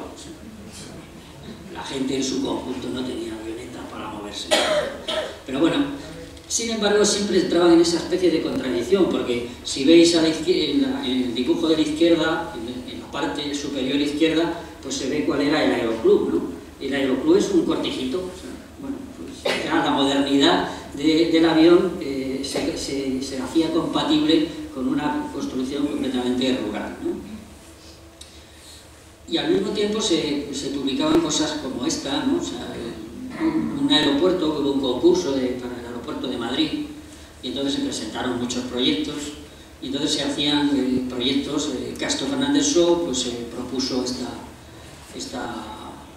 La gente en su conjunto no tenía avioneta para moverse. Pero bueno, sin embargo siempre entraban en esa especie de contradicción, porque si veis a la izquierda, en el dibujo de la izquierda, en la parte superior izquierda, pues se ve cuál era el aeroclub, ¿no? El aeroclub es un cortijito, o sea, bueno, pues ya la modernidad del avión se hacía compatible con una construcción completamente rural, ¿no? Y al mismo tiempo se publicaban cosas como esta, ¿no? O sea, un aeropuerto, hubo un concurso para el aeropuerto de Madrid, y entonces se presentaron muchos proyectos, y entonces se hacían proyectos. Castro Fernández Só pues, propuso esta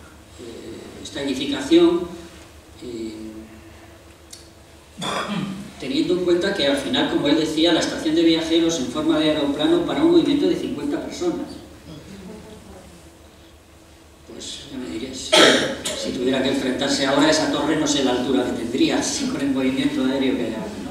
edificación, teniendo en cuenta que al final, como él decía, la estación de viajeros en forma de aeroplano para un movimiento de 50 personas. Pues ya me diréis, si tuviera que enfrentarse ahora a esa torre, no sé la altura que tendría, con el movimiento aéreo que hay ahora, ¿no?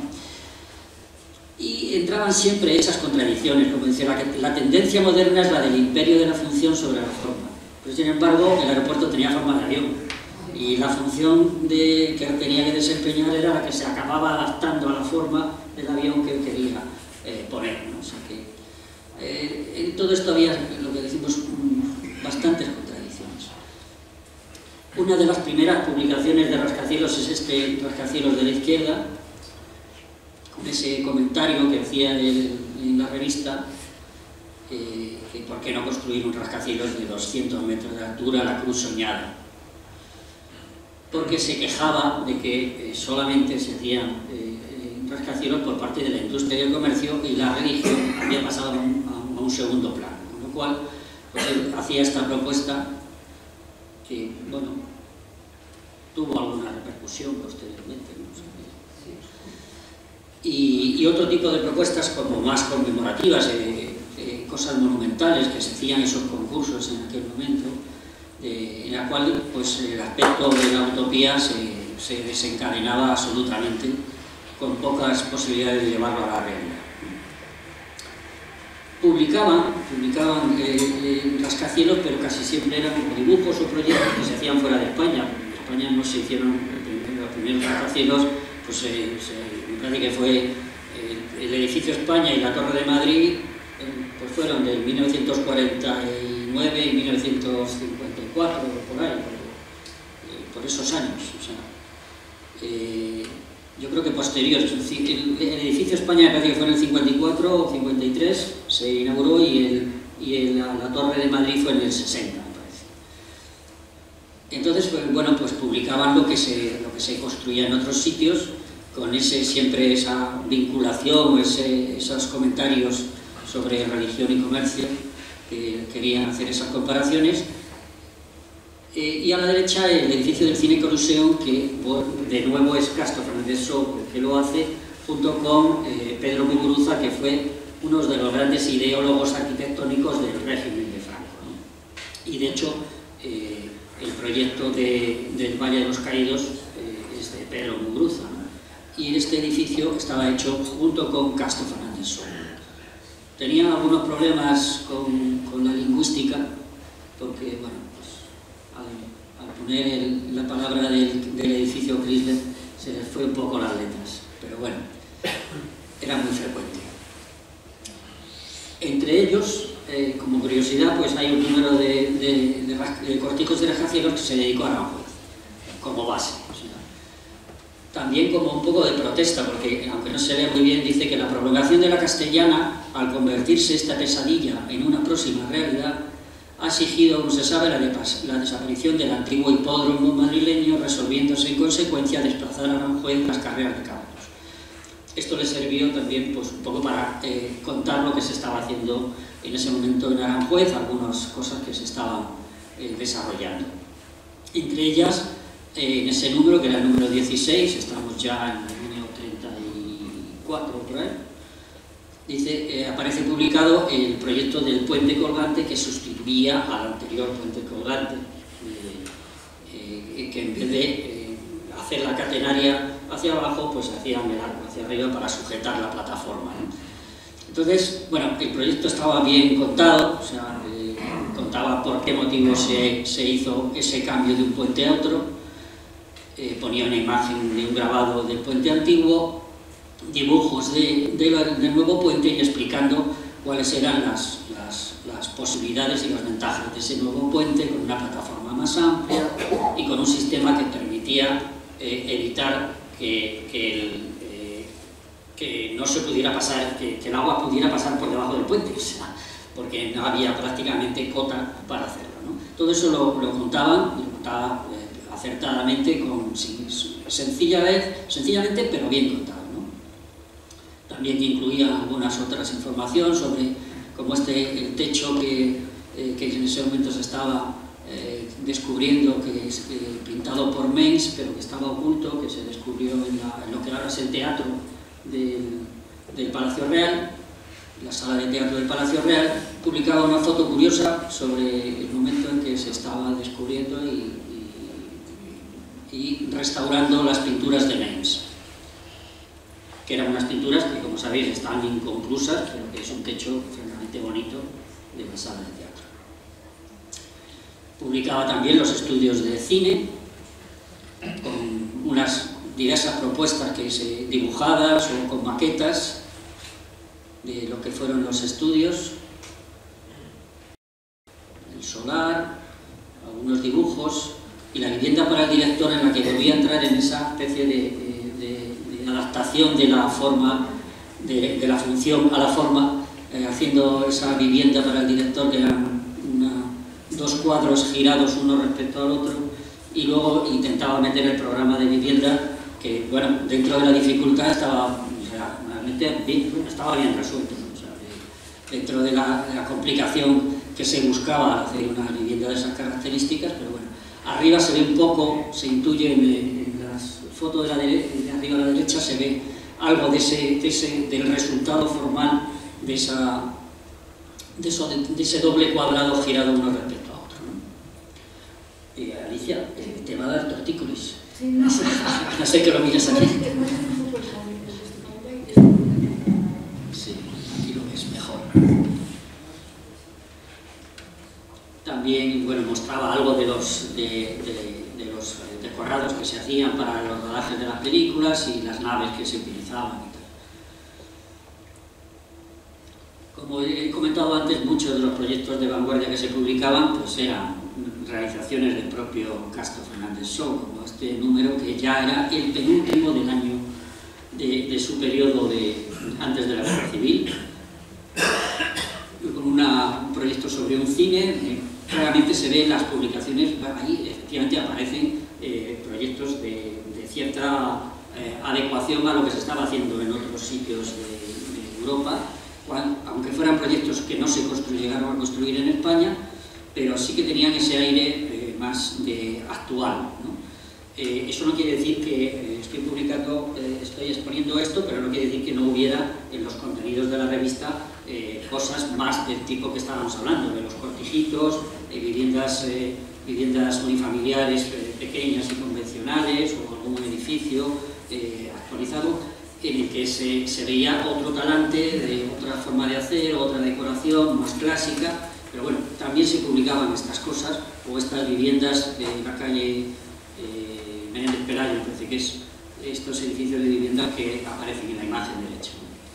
Y entraban siempre esas contradicciones, como decía, la tendencia moderna es la del imperio de la función sobre la forma. Pero sin embargo, el aeropuerto tenía forma de avión, y la función que tenía que desempeñar era la que se acababa adaptando a la forma del avión que él quería poner, ¿no? O sea que en todo esto había, lo que decimos, bastantes contradicciones. Una de las primeras publicaciones de rascacielos es este rascacielos de la izquierda, con ese comentario que hacía en la revista, que por qué no construir un rascacielos de 200 metros de altura, la cruz soñada. Porque se quejaba de que solamente se hacían rascacielos por parte de la industria y el comercio, y la religión había pasado a un segundo plano, con lo cual pues él hacía esta propuesta que, bueno, tuvo alguna repercusión posteriormente, ¿no? Y otro tipo de propuestas como más conmemorativas, cosas monumentales, que se hacían esos concursos en aquel momento, en la cual pues, el aspecto de la utopía se desencadenaba absolutamente, con pocas posibilidades de llevarlo a la realidad. Publicaban rascacielos, pero casi siempre eran como dibujos o proyectos que se hacían fuera de España. En España no se hicieron los primeros rascacielos, pues me parece que fue el edificio España y la Torre de Madrid, pues fueron de 1949 y 1954, por ahí, por esos años. O sea, yo creo que posteriores. El edificio España me parece que fue en el 54 o 53, se inauguró, y la Torre de Madrid fue en el 60, me parece. Entonces, pues, bueno, pues publicaban lo que se construía en otros sitios, con siempre esa vinculación, esos comentarios sobre religión y comercio, que querían hacer esas comparaciones. Y a la derecha el edificio del Cine Coliseum, que de nuevo es Castro Fernández Só que lo hace, junto con Pedro Muguruza, que fue uno de los grandes ideólogos arquitectónicos del régimen de Franco, ¿no? Y de hecho, el proyecto del Valle de los Caídos es de Pedro Muguruza, ¿no? Y este edificio estaba hecho junto con Castro Fernández Só. Tenían algunos problemas con la lingüística, porque, bueno, al poner la palabra del edificio Chrysler se les fue un poco las letras, pero bueno, era muy frecuente. Entre ellos, como curiosidad, pues hay un número de cortijos de rascacielos que se dedicó a Aranjuez, como base. O sea, también como un poco de protesta, porque aunque no se ve muy bien, dice que la prolongación de la Castellana, al convertirse esta pesadilla en una próxima realidad, ha exigido, como se sabe, la desaparición del antiguo hipódromo madrileño, resolviéndose en consecuencia desplazar a Aranjuez las carreras de caballos. Esto le sirvió también pues, un poco para contar lo que se estaba haciendo en ese momento en Aranjuez, algunas cosas que se estaban desarrollando. Entre ellas, en ese número, que era el número 16, estamos ya en el año 34 por ahí, dice, aparece publicado el proyecto del puente colgante que sustituía al anterior puente colgante, que en vez de hacer la catenaria hacia abajo, pues hacían el arco hacia arriba para sujetar la plataforma, ¿no? Entonces, bueno, el proyecto estaba bien contado, o sea, contaba por qué motivo se hizo ese cambio de un puente a otro, ponía una imagen de un grabado del puente antiguo, dibujos del nuevo puente y explicando cuáles eran las posibilidades y las ventajas de ese nuevo puente, con una plataforma más amplia y con un sistema que permitía evitar que no se pudiera pasar, que el agua pudiera pasar por debajo del puente, o sea, porque no había prácticamente cota para hacerlo, ¿no? Todo eso lo contaba acertadamente, sencillamente, pero bien contado, ¿no? También incluía algunas otras informaciones sobre cómo el techo que en ese momento se estaba descubriendo, que es pintado por Mengs, pero que estaba oculto, que se descubrió en lo que ahora es el teatro del Palacio Real, la sala de teatro del Palacio Real, publicaba una foto curiosa sobre el momento en que se estaba descubriendo y restaurando las pinturas de Neims, que eran unas pinturas que, como sabéis, están inconclusas, pero que es un techo francamente bonito de la sala de teatro. Publicaba también los estudios de cine, con unas diversas propuestas que dibujadas o con maquetas de lo que fueron los estudios, el solar, algunos dibujos y la vivienda para el director, en la que volvía a entrar en esa especie de adaptación de la forma, de la función a la forma, haciendo esa vivienda para el director, que eran dos cuadros girados uno respecto al otro, y luego intentaba meter el programa de vivienda, que, bueno, dentro de la dificultad estaba realmente bien, estaba bien resuelto, ¿no? O sea, dentro de la complicación que se buscaba al hacer una vivienda de esas características, pero bueno, arriba se ve un poco, se intuye en las fotos de arriba a la derecha, se ve algo del resultado formal de ese doble cuadrado girado uno respecto a otro, ¿no? Alicia, te va a dar tortícolis. Sí, no. No sé que lo miras aquí. Sí, aquí lo ves mejor. También, bueno, mostraba algo de los decorados que se hacían para los rodajes de las películas y las naves que se utilizaban y tal. Como he comentado antes, muchos de los proyectos de vanguardia que se publicaban pues eran realizaciones del propio Castro Fernández Show, como este número, que ya era el penúltimo del año de su periodo antes de la Guerra Civil, con un proyecto sobre un cine. Claramente se ven las publicaciones, ahí efectivamente aparecen proyectos de cierta adecuación a lo que se estaba haciendo en otros sitios de Europa, aunque fueran proyectos que no se llegaron a construir en España, pero sí que tenían ese aire más actual, ¿no? Eso no quiere decir que estoy exponiendo esto, pero no quiere decir que no hubiera en los contenidos de la revista cosas más del tipo que estábamos hablando, de los cortijitos, viviendas unifamiliares pequeñas y convencionales, o algún edificio actualizado, en el que se veía otro talante, de otra forma de hacer, otra decoración más clásica. Pero bueno, también se publicaban estas cosas, o estas viviendas de la calle Menéndez Pelayo, me parece que es estos edificios de vivienda que aparecen en la imagen derecha.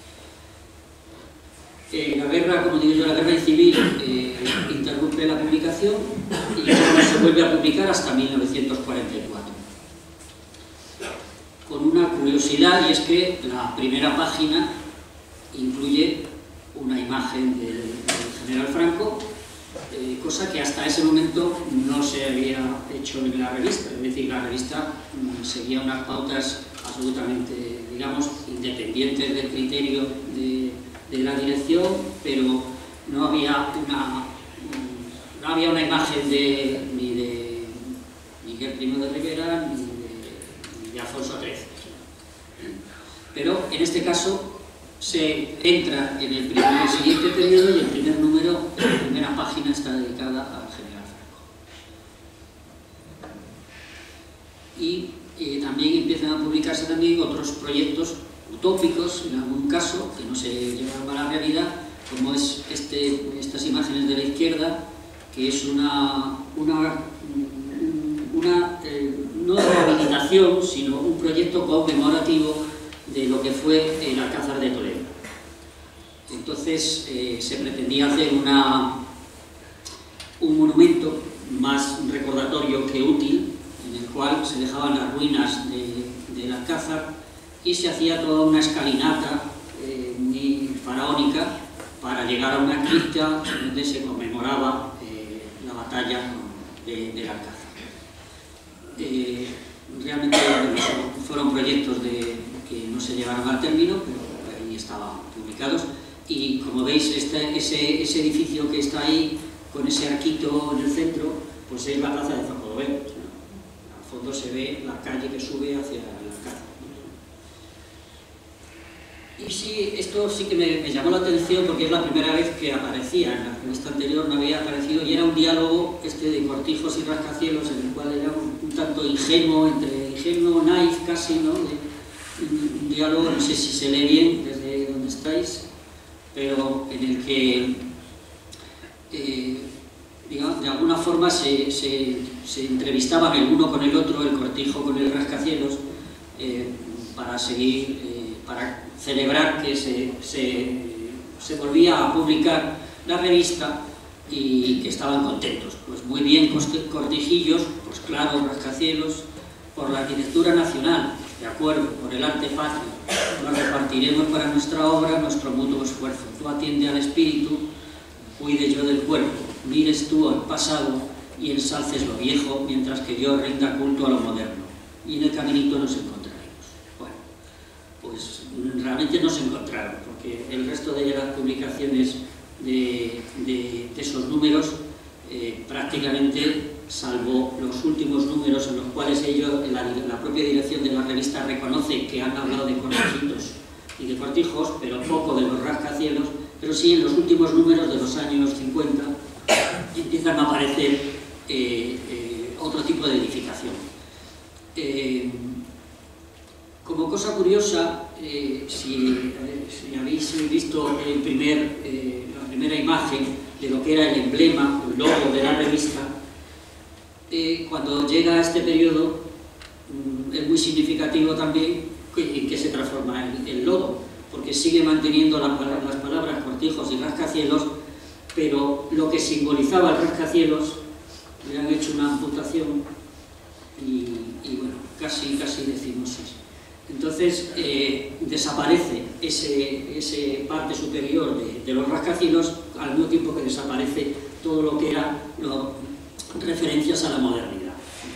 La guerra, como digo yo, la guerra civil interrumpe la publicación y no se vuelve a publicar hasta 1944. Con una curiosidad, y es que la primera página incluye una imagen del general Franco, cosa que hasta ese momento no se había hecho en la revista. Es decir, la revista seguía unas pautas absolutamente, digamos, independientes del criterio de la dirección, pero no había una imagen ni de Miguel I de Rivera ni de Alfonso XIII. Pero en este caso se entra en el siguiente periodo, y el primer número, la primera página, está dedicada al general Franco. Y también empiezan a publicarse también otros proyectos utópicos, en algún caso, que no se llevaron a la realidad, como es estas imágenes de la izquierda, que es no rehabilitación, sino un proyecto conmemorativo de lo que fue el Alcázar de Toledo. Entonces se pretendía hacer un monumento más recordatorio que útil, en el cual se dejaban las ruinas del Alcázar y se hacía toda una escalinata muy faraónica para llegar a una cripta donde se conmemoraba la batalla del Alcázar. Realmente fueron proyectos que no se llevaron al término, pero ahí estaban publicados. Y como veis, ese edificio que está ahí, con ese arquito en el centro, pues es la plaza de San Clodoveo. Al fondo se ve la calle que sube hacia el Alcázar. sí, esto sí que me llamó la atención porque es la primera vez que aparecía. En la revista anterior no había aparecido y era un diálogo de Cortijos y Rascacielos, en el cual era un tanto ingenuo, entre ingenuo, naif casi, ¿no? Un diálogo, no sé si se lee bien desde donde estáis, pero en el que digamos, de alguna forma se entrevistaban el uno con el otro, el Cortijo con el Rascacielos, para celebrar que se volvía a publicar la revista y que estaban contentos. Pues muy bien, Cortijillos, pues claro, Rascacielos, por la arquitectura nacional, de acuerdo, por el arte patrio, nos repartiremos para nuestra obra nuestro mutuo esfuerzo. Tú atiende al espíritu, cuide yo del cuerpo, mires tú al pasado y ensalces lo viejo, mientras que yo rinda culto a lo moderno. Y en el caminito nos encontraremos. Bueno, pues realmente no se encontraron, porque el resto de las publicaciones de esos números, prácticamente, salvo los últimos números en los cuales ellos, la propia dirección de la revista reconoce que han hablado de Cortijitos y de Cortijos, pero poco de los Rascacielos, pero sí en los últimos números de los años 50 empiezan a aparecer otro tipo de edificación. Como cosa curiosa, si habéis visto la primera imagen de lo que era el emblema, el logo de la revista, cuando llega a este periodo es muy significativo también en que se transforma el logo, porque sigue manteniendo las palabras Cortijos y Rascacielos, pero lo que simbolizaba el Rascacielos le han hecho una amputación y bueno, casi decimos eso. Entonces desaparece ese parte superior de los Rascacielos, al mismo tiempo que desaparece todo lo que era referencias a la modernidad.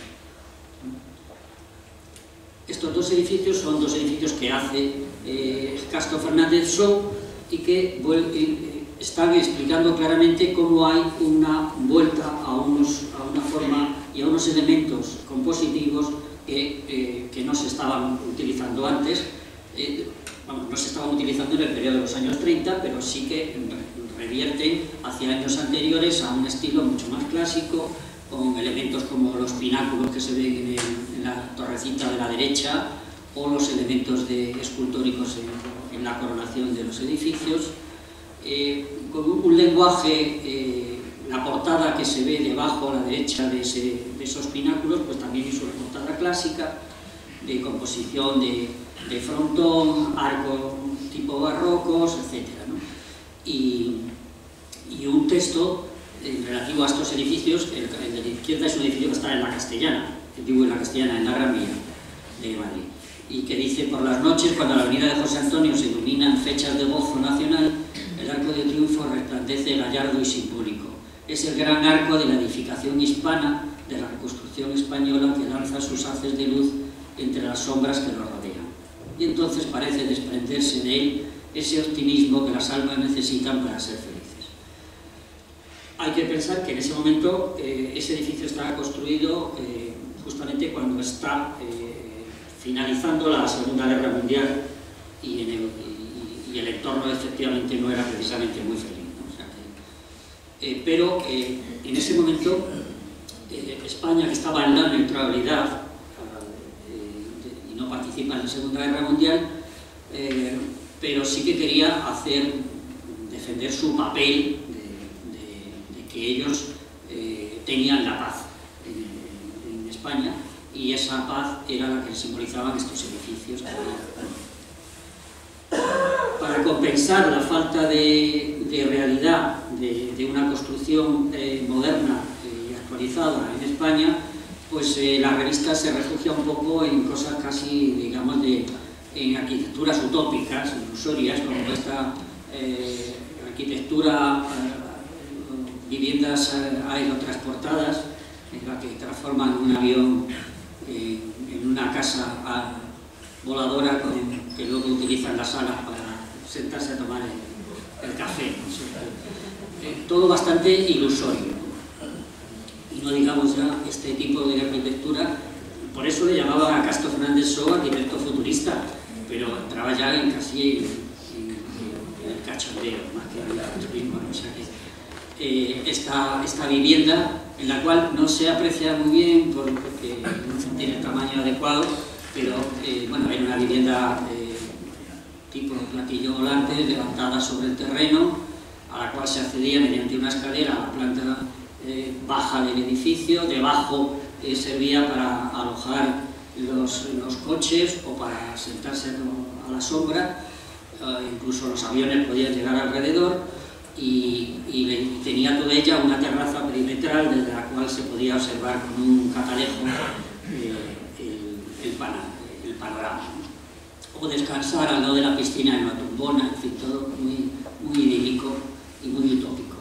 Estos dos edificios son dos edificios que hace Castro Fernández Sou y que están explicando claramente cómo hay una vuelta a una forma y a unos elementos compositivos que no se estaban utilizando antes. No se estaban utilizando en el periodo de los años 30, pero sí que revierten hacia años anteriores a un estilo mucho más clásico, con elementos como los pináculos que se ven en la torrecita de la derecha, o los elementos escultóricos en la coronación de los edificios, con un lenguaje, la portada que se ve debajo a la derecha de esos pináculos, pues también es una portada clásica, de composición de frontón, arcos tipo barrocos, etc., ¿no? Y un texto relativo a estos edificios. El de la izquierda es un edificio que está en la Castellana, en la Castellana, en la Gran Vía de Madrid, y que dice: por las noches, cuando la avenida de José Antonio se ilumina en fechas de gozo nacional, el arco de triunfo resplandece gallardo y simbólico. Es el gran arco de la edificación hispana, de la reconstrucción española, que lanza sus haces de luz entre las sombras que lo rodean. Y entonces parece desprenderse de él ese optimismo que las almas necesitan para ser felices. Hay que pensar que en ese momento ese edificio estaba construido justamente cuando está finalizando la Segunda Guerra Mundial y el entorno efectivamente no era precisamente muy feliz, ¿no? O sea pero en ese momento España, que estaba en la neutralidad y no participa en la Segunda Guerra Mundial, pero sí que quería defender su papel de que ellos tenían la paz en España, y esa paz era la que simbolizaban estos edificios. Para compensar la falta de realidad de una construcción moderna y actualizada en España, pues la revista se refugia un poco en cosas casi, digamos, en arquitecturas utópicas, ilusorias, como esta arquitectura, viviendas aerotransportadas, en la que transforman un avión en una casa voladora que luego utilizan las salas para sentarse a tomar el café. Todo bastante ilusorio. Y no digamos ya este tipo de arquitectura. Por eso le llamaban a Castro Fernández Sou arquitecto futurista, pero entraba ya en casi cachondeo, más que había turismo, o sea que esta vivienda, en la cual no se aprecia muy bien porque no tiene el tamaño adecuado, pero bueno, era una vivienda tipo platillo volante, levantada sobre el terreno, a la cual se accedía mediante una escalera a la planta baja del edificio. Debajo servía para alojar los coches o para sentarse a la sombra, incluso los aviones podían llegar alrededor, y tenía toda ella una terraza perimetral desde la cual se podía observar con un catalejo el panorama, o descansar al lado de la piscina en una tumbona, en fin, todo muy idílico y muy utópico,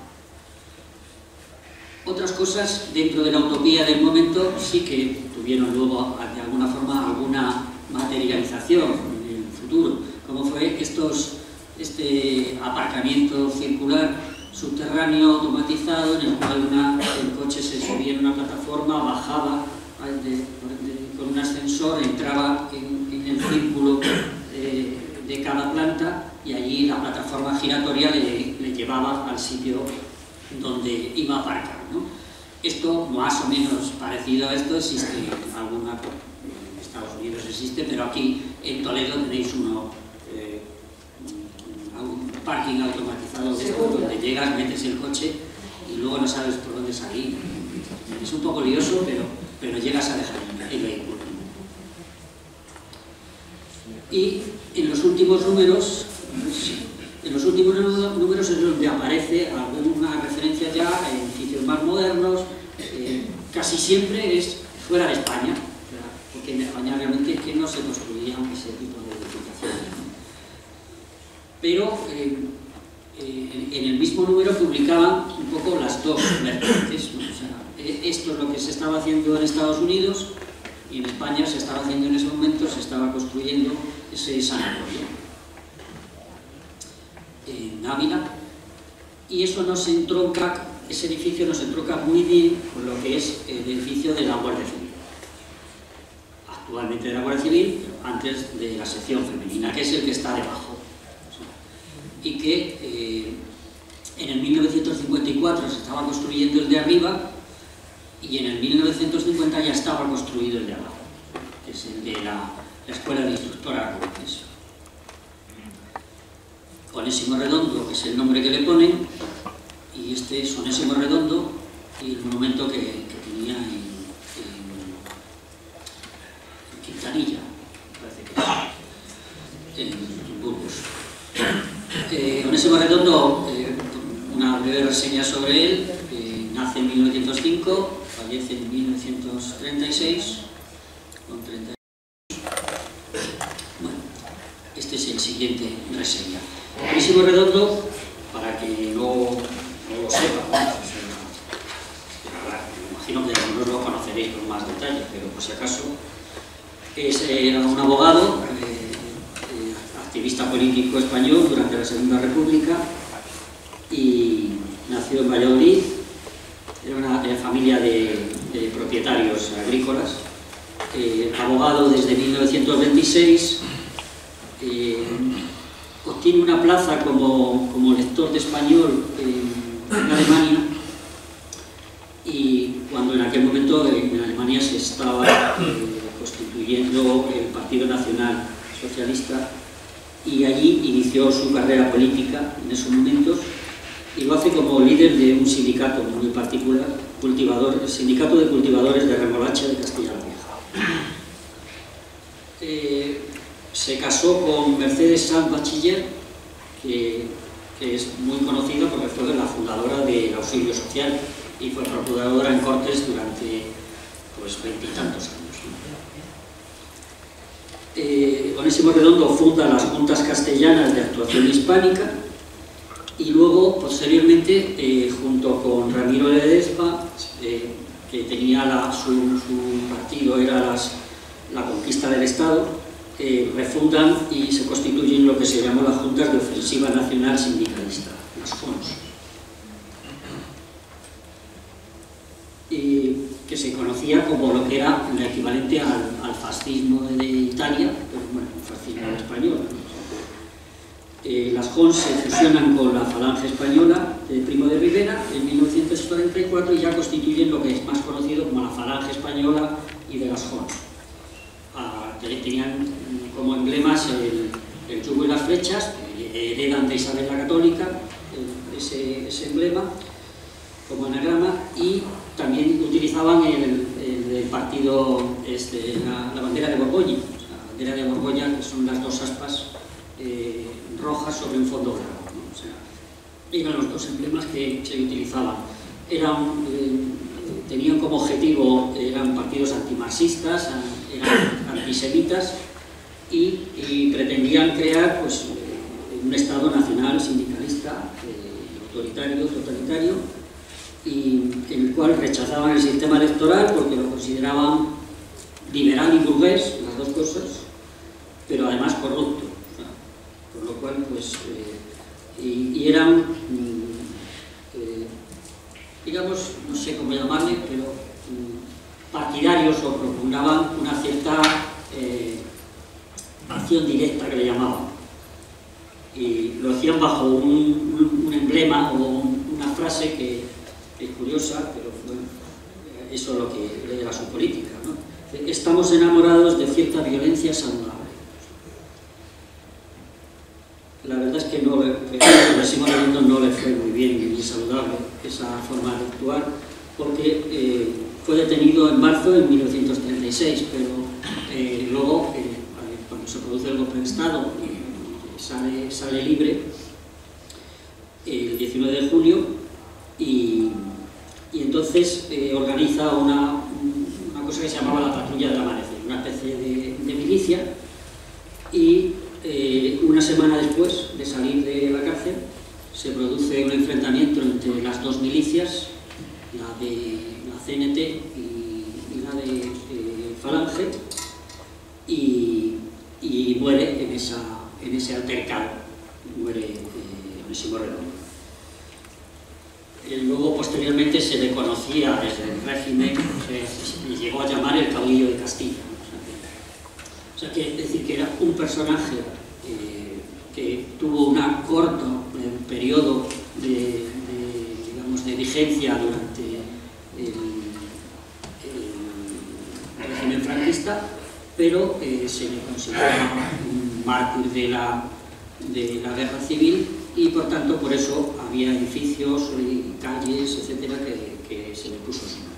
¿no? Otras cosas dentro de la utopía del momento sí que tuvieron luego de alguna forma alguna materialización en el futuro, como fue este aparcamiento circular subterráneo automatizado, en el cual el coche se subía en una plataforma, bajaba con un ascensor, entraba en el círculo de cada planta, y allí la plataforma giratoria le llevaba al sitio donde iba a aparcar, ¿no? Esto, más o menos parecido a esto, existe en Estados Unidos existe, pero aquí en Toledo tenéis un parking automatizado de esto, donde llegas, metes el coche y luego no sabes por dónde salir. Es un poco lioso, pero llegas a dejar el vehículo. Y en los últimos números es donde aparece alguna referencia ya a edificios más modernos. Casi siempre es fuera de España, porque en España realmente es que no se construían ese tipo de edificaciones, ¿no? Pero en el mismo número publicaban un poco las dos vertientes, ¿no? O sea, esto es lo que se estaba haciendo en Estados Unidos, y en España se estaba haciendo en ese momento, se estaba construyendo ese sanatorio en Ávila, y eso ese edificio nos entronca muy bien con lo que es el edificio de la Guardia Civil. Actualmente de la Guardia Civil, pero antes de la sección femenina, que es el que está debajo. Y que en el 1954 se estaba construyendo el de arriba, y en el 1950 ya estaba construido el de abajo, que es el de la Escuela de Instructora Ruiz. Onésimo Redondo, que es el nombre que le ponen, y este es Onésimo Redondo y el monumento que tenía en Quintanilla, parece que es, en Burgos. Onésimo Redondo, una breve reseña sobre él. Nace en 1905, fallece en 1936, con 30 años. Bueno, este es el siguiente reseña. Onésimo Redondo, para que no lo sepa, me imagino que algunos lo conoceréis con más detalle, pero por si acaso, era un abogado, activista político español durante la Segunda República, y nació en Valladolid. Era una familia de propietarios agrícolas, abogado desde 1926, obtiene una plaza como lector de español en Alemania, y cuando en aquel momento en Alemania se estaba constituyendo el Partido Nacional Socialista, y allí inició su carrera política en esos momentos, y lo hace como líder de un sindicato muy particular, el Sindicato de Cultivadores de Remolacha de Castilla-La Vieja. Se casó con Mercedes Sanz Bachiller, que es muy conocida porque fue la fundadora del Auxilio Social y fue procuradora en Cortes durante pues 20 y tantos años. Onésimo Redondo funda las Juntas Castellanas de Actuación Hispánica, y luego, posteriormente, junto con Ramiro Ledesma, que tenía su partido, era la conquista del Estado, refundan y se constituyen lo que se llamó las Juntas de Ofensiva Nacional Sindicalista, las JONS, que se conocía como lo que era el equivalente al fascismo de Italia, pero bueno, el fascismo español. las Jons se fusionan con la Falange Española de Primo de Rivera en 1944 y ya constituyen lo que es más conocido como la Falange Española y de las Jons. Tenían como emblemas el yugo y las flechas, que heredan de Isabel la Católica, ese emblema como anagrama, y también utilizaban el partido, la bandera de Borgoña, la bandera de Borgoña, que son las dos aspas rojas sobre un fondo blanco, ¿no? O sea, eran los dos emblemas que se utilizaban. Tenían como objetivo, eran partidos antimarxistas, eran antisemitas y pretendían crear pues, un Estado nacional, sindicalista, autoritario, totalitario, y en el cual rechazaban el sistema electoral porque lo consideraban liberal y burgués, las dos cosas, pero además corrupto. Por lo cual, pues, y eran, digamos, no sé cómo llamarle, pero partidarios o propugnaban una cierta acción directa que le llamaban. Y lo hacían bajo un emblema o una frase que es curiosa, pero bueno, eso es lo que era su política, ¿no? Estamos enamorados de cierta violencia saludable. La verdad es que no le fue muy bien ni saludable esa forma de actuar, porque fue detenido en marzo de 1936, pero luego, cuando se produce el golpe de Estado, sale libre el 19 de julio y entonces organiza una cosa que se llamaba la Patrulla del Amanecer, una especie de milicia, y una semana después de salir de la cárcel se produce un enfrentamiento entre las dos milicias, la de la CNT y la de Falange, y muere en ese altercado, muere Onésimo Redondo. Luego, posteriormente, se le conocía desde el régimen, y llegó a llamar el caudillo de Castilla. O sea, que decir que era un personaje que tuvo un corto periodo de vigencia durante el régimen franquista, pero se le consideraba un mártir de la guerra civil, y por tanto por eso había edificios y calles, etcétera, que se le puso su nombre.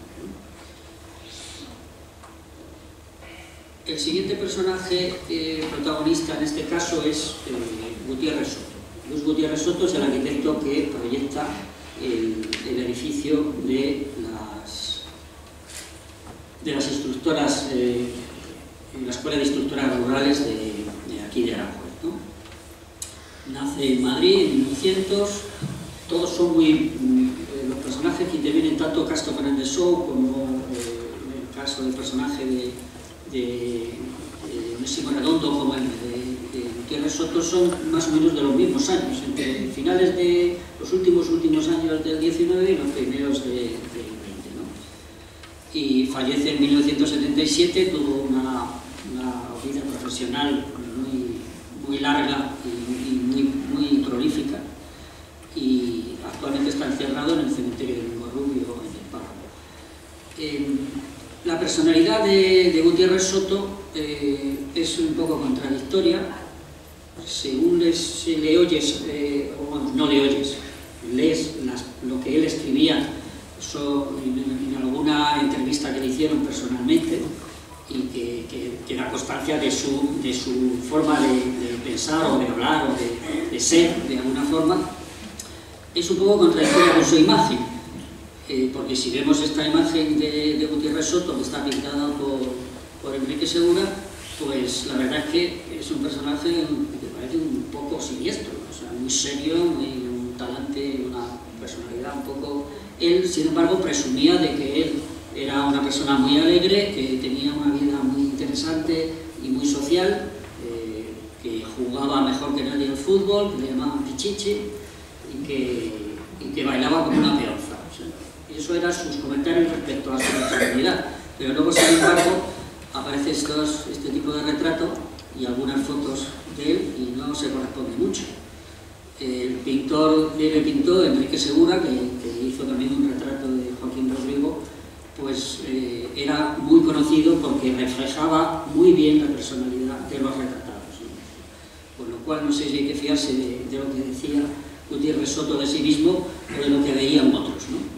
El siguiente personaje protagonista en este caso es Gutiérrez Soto. Luis Gutiérrez Soto es el arquitecto que proyecta el edificio de las instructoras, la Escuela de Instructoras Rurales de aquí de Aranjuez, ¿no? Nace en Madrid en 1900, todos son los personajes que intervienen, tanto Castro Fernández Sou como en el caso del personaje de Onésimo Redondo como el de Gutiérrez Soto, son más o menos de los mismos años, entre finales de los últimos años del 19 y los primeros del 20, ¿no? Y fallece en 1977, tuvo una vida profesional muy larga y muy prolífica, y actualmente está encerrado en el cementerio de Rubio, en el Páramo. La personalidad de Gutiérrez Soto es un poco contradictoria. Según le oyes, o no le oyes, lees lo que él escribía en alguna entrevista que le hicieron personalmente, y que da constancia de su forma de pensar o de hablar o de ser de alguna forma, es un poco contradictoria con su imagen, porque si vemos esta imagen de Gutiérrez Soto, que está pintada por Enrique Segura, pues la verdad es que es un personaje que parece un poco siniestro, o sea, muy serio, un talante, una personalidad un poco... Él, sin embargo, presumía de que él era una persona muy alegre, que tenía una vida muy interesante y muy social, que jugaba mejor que nadie al fútbol, que le llamaban Pichichi, y que bailaba como una peonza. O sea, eso eran sus comentarios respecto a su personalidad. Pero luego, sin embargo, aparece este tipo de retrato y algunas fotos de él, y no se corresponde mucho. El pintor que le pintó, Enrique Segura, que hizo también un retrato de Joaquín Rodrigo, pues era muy conocido porque reflejaba muy bien la personalidad de los retratados, ¿no? Con lo cual no sé si hay que fiarse de lo que decía Gutiérrez Soto de sí mismo o de lo que veían otros, ¿no?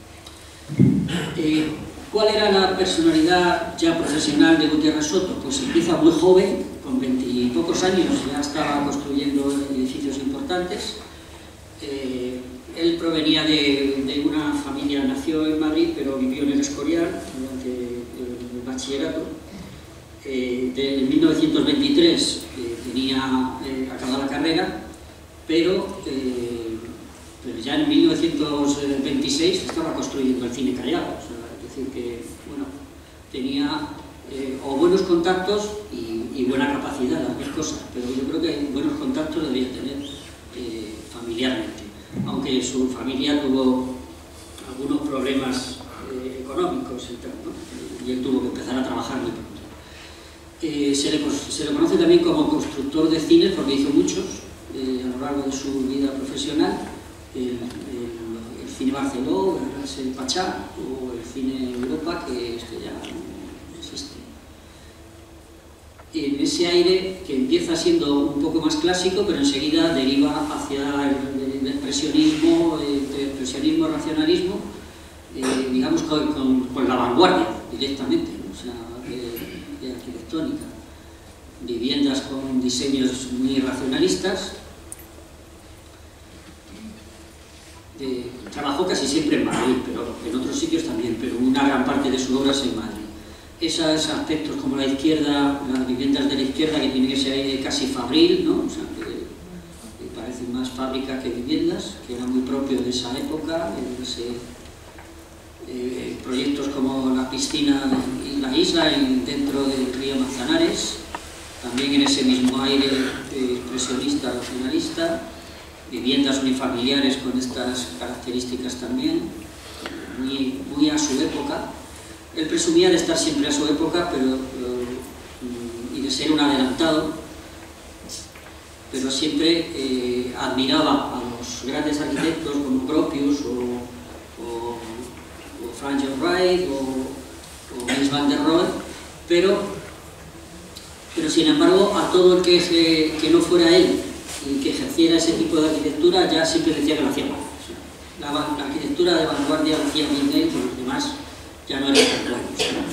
¿Cuál era la personalidad ya profesional de Gutiérrez Soto? Pues empieza muy joven, con 20 y pocos años, ya estaba construyendo edificios importantes. Él provenía de una familia, nació en Madrid, pero vivió en el Escorial durante el bachillerato. En 1923 tenía acabada la carrera, pero ya en 1926 estaba construyendo el Cine Callao. O sea, es decir que, bueno, tenía o buenos contactos y buena capacidad, las dos cosas, pero yo creo que buenos contactos debía tener familiarmente, aunque su familia tuvo algunos problemas económicos y tal, ¿no? Y él tuvo que empezar a trabajar muy pronto. Se le conoce también como constructor de cines porque hizo muchos a lo largo de su vida profesional. El Cine Barceló, el Pachá o el Cine Europa, que ya no existe. En ese aire que empieza siendo un poco más clásico, pero enseguida deriva hacia el expresionismo, racionalismo, digamos con la vanguardia directamente, ¿no? O sea, de arquitectónica. Viviendas con diseños muy racionalistas. Trabajó casi siempre en Madrid, pero en otros sitios también, pero una gran parte de su obra es en Madrid. Esos aspectos como la izquierda, las viviendas de la izquierda que tienen ese aire casi fabril, ¿no? O sea, que parecen más fábrica que viviendas, que era muy propio de esa época, proyectos como la piscina y la isla dentro del río Manzanares, también en ese mismo aire expresionista, racionalista. Viviendas unifamiliares con estas características también, muy a su época. Él presumía de estar siempre a su época y de ser un adelantado, pero siempre admiraba a los grandes arquitectos como Gropius o Frank Lloyd Wright o Mies van der Rohe, pero sin embargo a todo el que no fuera él y que ejerciera ese tipo de arquitectura, ya siempre decía que lo hacía mal. La arquitectura de vanguardia lo hacía bien él, pero los demás ya no eran tan buenos,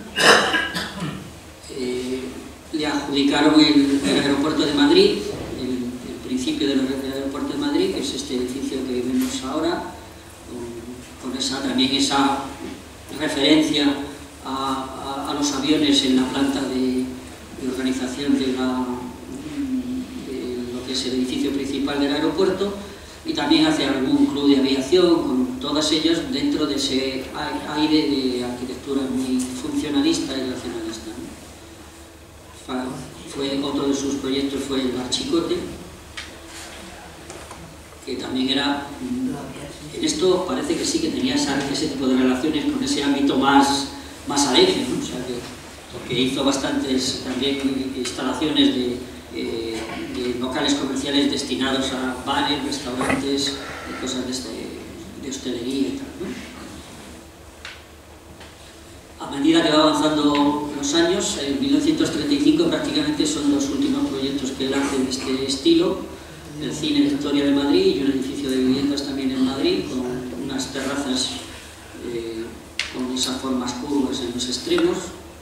¿no? Le adjudicaron el aeropuerto de Madrid, el principio del aeropuerto de Madrid, que es este edificio que vemos ahora, con también esa referencia a los aviones en la planta de organización de lo que es el edificio principal del aeropuerto, y también hace algún club de aviación, con todas ellas dentro de ese aire de arquitectura muy funcionalista y racionalista, ¿no? Otro de sus proyectos fue el Bar Chicote, que también era... En esto parece que sí que tenía ese tipo de relaciones con ese ámbito más alegre, ¿no? O sea, porque hizo bastantes también instalaciones de locales comerciales destinados a bares, restaurantes y cosas de hostelería y tal, ¿no? A medida que va avanzando los años, en 1935 prácticamente son los últimos proyectos que él hace de este estilo: el Cine Victoria de Madrid y un edificio de viviendas también en Madrid, con unas terrazas con esas formas curvas en los extremos.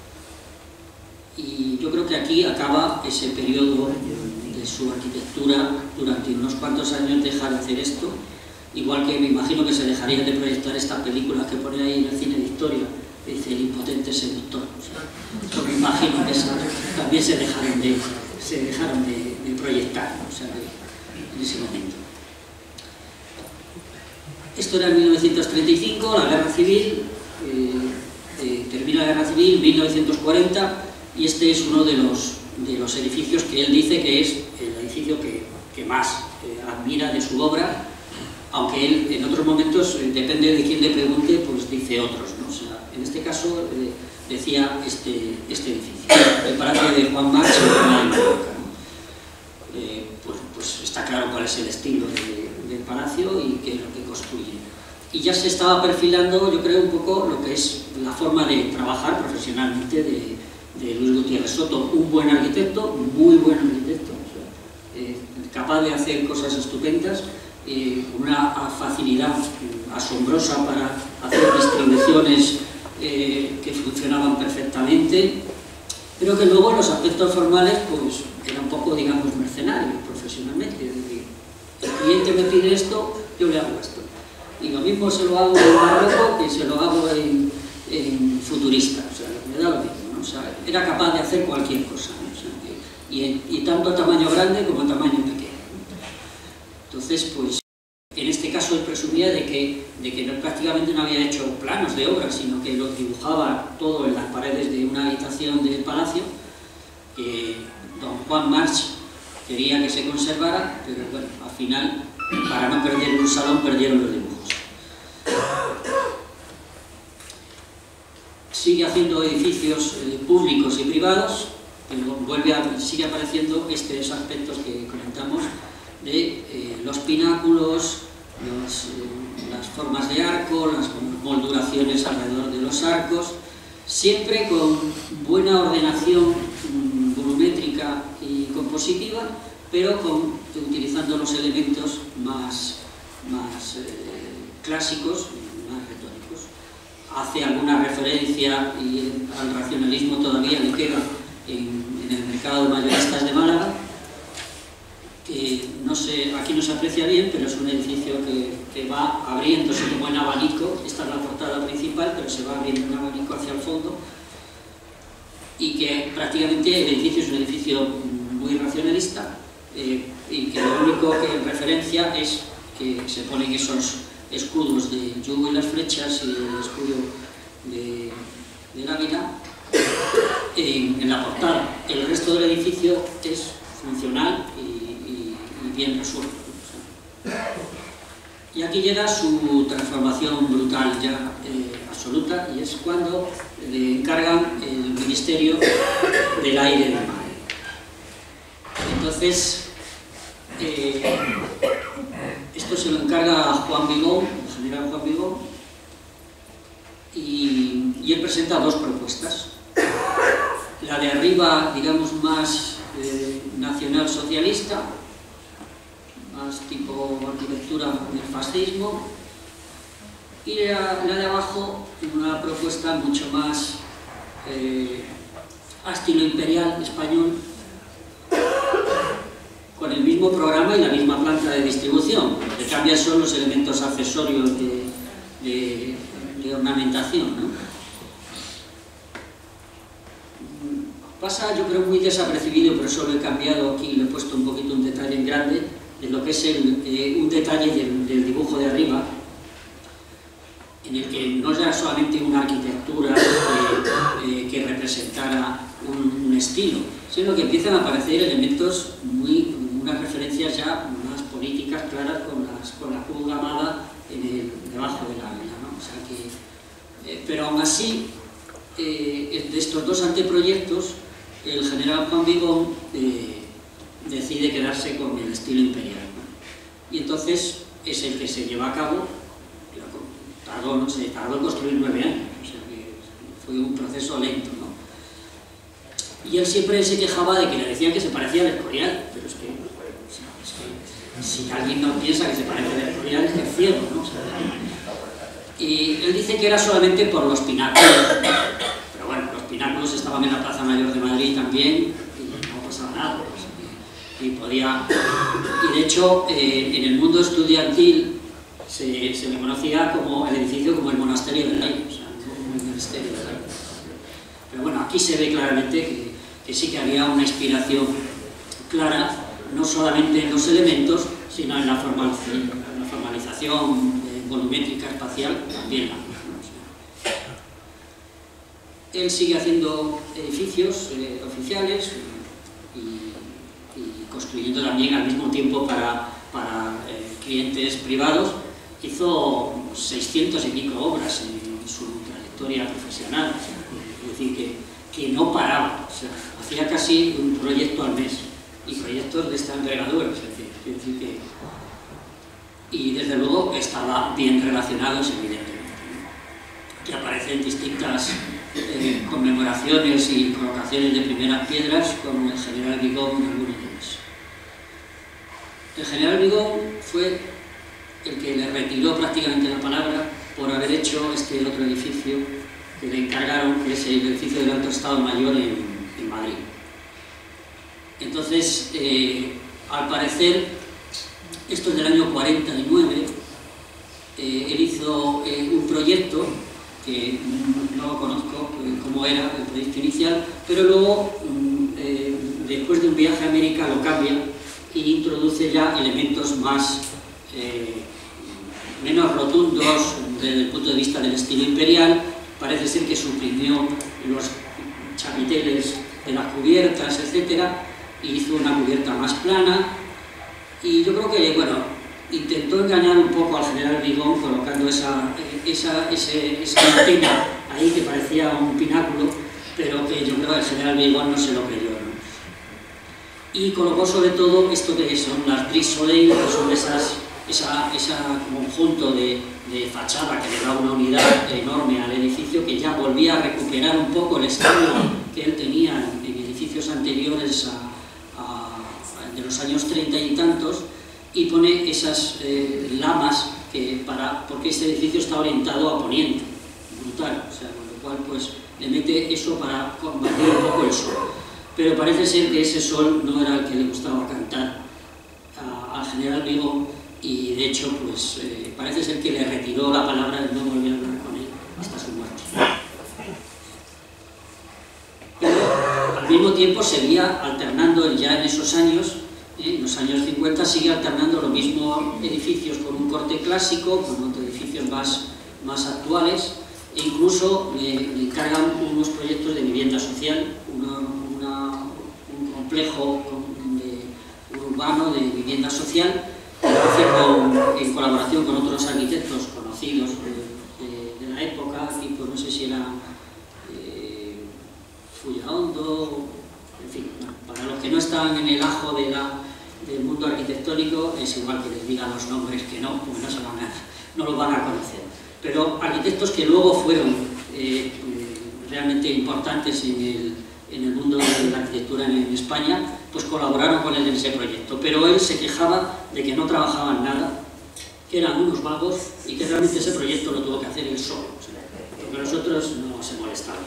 Y yo creo que aquí acaba ese periodo de su arquitectura. Durante unos cuantos años deja de hacer esto, igual que me imagino que se dejarían de proyectar estas películas que pone ahí en el Cine Victoria, que dice El impotente seductor. O sea, yo me imagino que esas también se dejaron de proyectar, ¿no? O sea, en ese momento. Esto era en 1935, la Guerra Civil, termina la Guerra Civil, 1940, y este es uno de los edificios que él dice que es el edificio que más admira de su obra, aunque él en otros momentos, depende de quién le pregunte, pues dice otros, ¿no? O sea, en este caso decía este edificio, el Palacio de Juan March en Mallorca, ¿no? Pues está claro cuál es el estilo del palacio y qué es lo que construye. Y ya se estaba perfilando, yo creo, un poco lo que es la forma de trabajar profesionalmente de Luis Gutiérrez Soto, un buen arquitecto, muy buen arquitecto, o sea, capaz de hacer cosas estupendas, una facilidad asombrosa para hacer distribuciones que funcionaban perfectamente, pero que luego en los aspectos formales pues era un poco, digamos, mercenario profesionalmente. Es decir, el cliente me pide esto, yo le hago esto. Y lo mismo se lo hago en barroco que se lo hago en futurista, o sea, me da lo mismo, ¿no? O sea, era capaz de hacer cualquier cosa, ¿no? O sea, y tanto tamaño grande como tamaño pequeño. Entonces, pues, en este caso él presumía de que prácticamente no había hecho planos de obra, sino que lo dibujaba todo en las paredes de una habitación del palacio, que don Juan March quería que se conservara, pero bueno, al final, para no perder un salón, perdieron los dibujos. Sigue haciendo edificios públicos y privados, pero sigue apareciendo estos aspectos que comentamos de los pináculos, las formas de arco, las molduraciones alrededor de los arcos, siempre con buena ordenación volumétrica y compositiva, pero utilizando los elementos más clásicos, más retóricos. Hace alguna referencia al racionalismo, todavía le queda en el mercado de mayoristas de Málaga, que no sé, aquí no se aprecia bien, pero es un edificio que va abriéndose como en abanico. Esta es la portada principal, pero se va abriendo un abanico hacia el fondo, y que prácticamente el edificio es un edificio muy racionalista, y que lo único que en referencia es que se ponen esos escudos de yugo y las flechas y el escudo del águila en la portada. El resto del edificio es funcional y bien resuelto. Y aquí llega su transformación brutal ya absoluta, y es cuando le encargan el Ministerio del Aire y del Mar. Entonces, esto se lo encarga a Juan Vigón, el general Juan Vigón, y él presenta dos propuestas. La de arriba, digamos, más nacional socialista, más tipo arquitectura del fascismo, y la de abajo, una propuesta mucho más a estilo imperial español, con el mismo programa y la misma planta de distribución. Lo que cambia son los elementos accesorios de ornamentación, ¿no? Pasa, yo creo, muy desapercibido, por eso lo he cambiado aquí, le he puesto un poquito un detalle en grande, de lo que es un detalle del dibujo de arriba, en el que no era solamente una arquitectura que representara un estilo, sino que empiezan a aparecer elementos unas referencias ya más políticas claras con la cruz gamada debajo de la águila, ¿no? O sea que, pero aún así, de estos dos anteproyectos, el general Juan Vigón decide quedarse con el estilo imperial, ¿no? Y entonces es el que se lleva a cabo. Se tardó en construir 9 años, o sea que fue un proceso lento, ¿no? Y él siempre se quejaba de que le decían que se parecía al Escorial, pero es que si alguien no piensa que se parece al Escorial es que es ciego, ¿no? O sea, y él dice que era solamente por los pináculos, pero bueno, los pináculos estaban en la Plaza Mayor de Madrid también y no pasaba nada, o sea, y de hecho en el mundo estudiantil se le conocía como el edificio como el monasterio del aire, o sea, como el ministerio del aire. Pero bueno, aquí se ve claramente que sí que había una inspiración clara, no solamente en los elementos, sino en la formalización volumétrica espacial también. O sea, él sigue haciendo edificios oficiales y construyendo también al mismo tiempo para clientes privados. Hizo 600 y pico obras en su trayectoria profesional, o sea, es decir, que no paraba, o sea, hacía casi un proyecto al mes, y proyectos de esta envergadura, es decir, quiero decir que... Y desde luego estaba bien relacionados, evidentemente, que aparecen distintas conmemoraciones y colocaciones de primeras piedras con el general Vigón en algunos de ellos. El general Vigón fue el que le retiró prácticamente la palabra por haber hecho este otro edificio que le encargaron, que es el edificio del Alto Estado Mayor en Madrid. Entonces, al parecer, esto es del año 49, él hizo un proyecto que no lo conozco cómo era el proyecto inicial, pero luego, después de un viaje a América, lo cambia e introduce ya elementos más menos rotundos desde el punto de vista del estilo imperial. Parece ser que suprimió los chapiteles de las cubiertas, etcétera, y hizo una cubierta más plana, y yo creo que, bueno, intentó engañar un poco al general Vigón colocando esa antena ahí que parecía un pináculo, pero que yo creo que el general Vigón no se lo creyó, ¿no? Y colocó sobre todo esto que son las Briques Soleil, que son ese conjunto de fachada que le da una unidad enorme al edificio, que ya volvía a recuperar un poco el estilo que él tenía en edificios anteriores de los años 30 y tantos, y pone esas lamas porque este edificio está orientado a poniente, brutal, o sea, con lo cual pues le mete eso para combatir un poco el sol. Pero parece ser que ese sol no era el que le gustaba cantar al general Vigón, y de hecho pues parece ser que le retiró la palabra y no volvió a hablar con él hasta su muerte. Pero al mismo tiempo seguía alternando ya en esos años, en los años 50, sigue alternando los mismos edificios con un corte clásico, con otros edificios más actuales, e incluso le encargan unos proyectos de vivienda social, un complejo urbano de vivienda social, que hace en colaboración con otros arquitectos conocidos de la época, tipo, no sé si era Fullaondo, en fin, para los que no están en el ajo del mundo arquitectónico, es igual que les digan los nombres que no, porque no los van a conocer. Pero arquitectos que luego fueron realmente importantes en el mundo de la arquitectura en España, pues colaboraron con él en ese proyecto. Pero él se quejaba de que no trabajaban nada, que eran unos vagos, y que realmente ese proyecto lo tuvo que hacer él solo, porque los otros no se molestaban.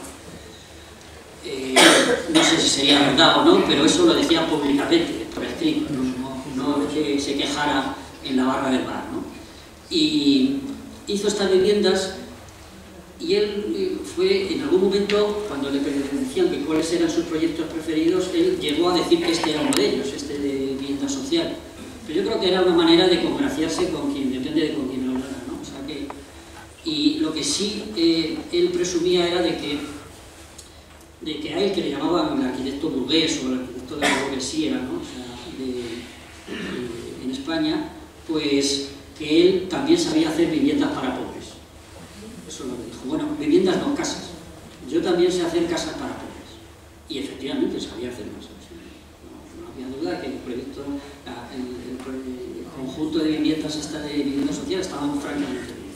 No sé si sería verdad o no, pero eso lo decía públicamente, por escrito, no que se quejara en la barra del bar, ¿no? Y hizo estas viviendas, y él fue, en algún momento, cuando le decían que cuáles eran sus proyectos preferidos, él llegó a decir que este era uno de ellos, este de vivienda social. Pero yo creo que era una manera de congraciarse con quien, depende de con quien hablara, ¿no? O sea que, y lo que sí él presumía era de que a él, que le llamaban el arquitecto burgués o el arquitecto de la burguesía, ¿no? O sea, en España, pues que él también sabía hacer viviendas para pobres. Eso lo dijo. Bueno, viviendas no, casas. Yo también sé hacer casas para pobres. Y efectivamente sabía hacerlas. No había duda que el proyecto, el conjunto de viviendas de vivienda social estaban francamente bien.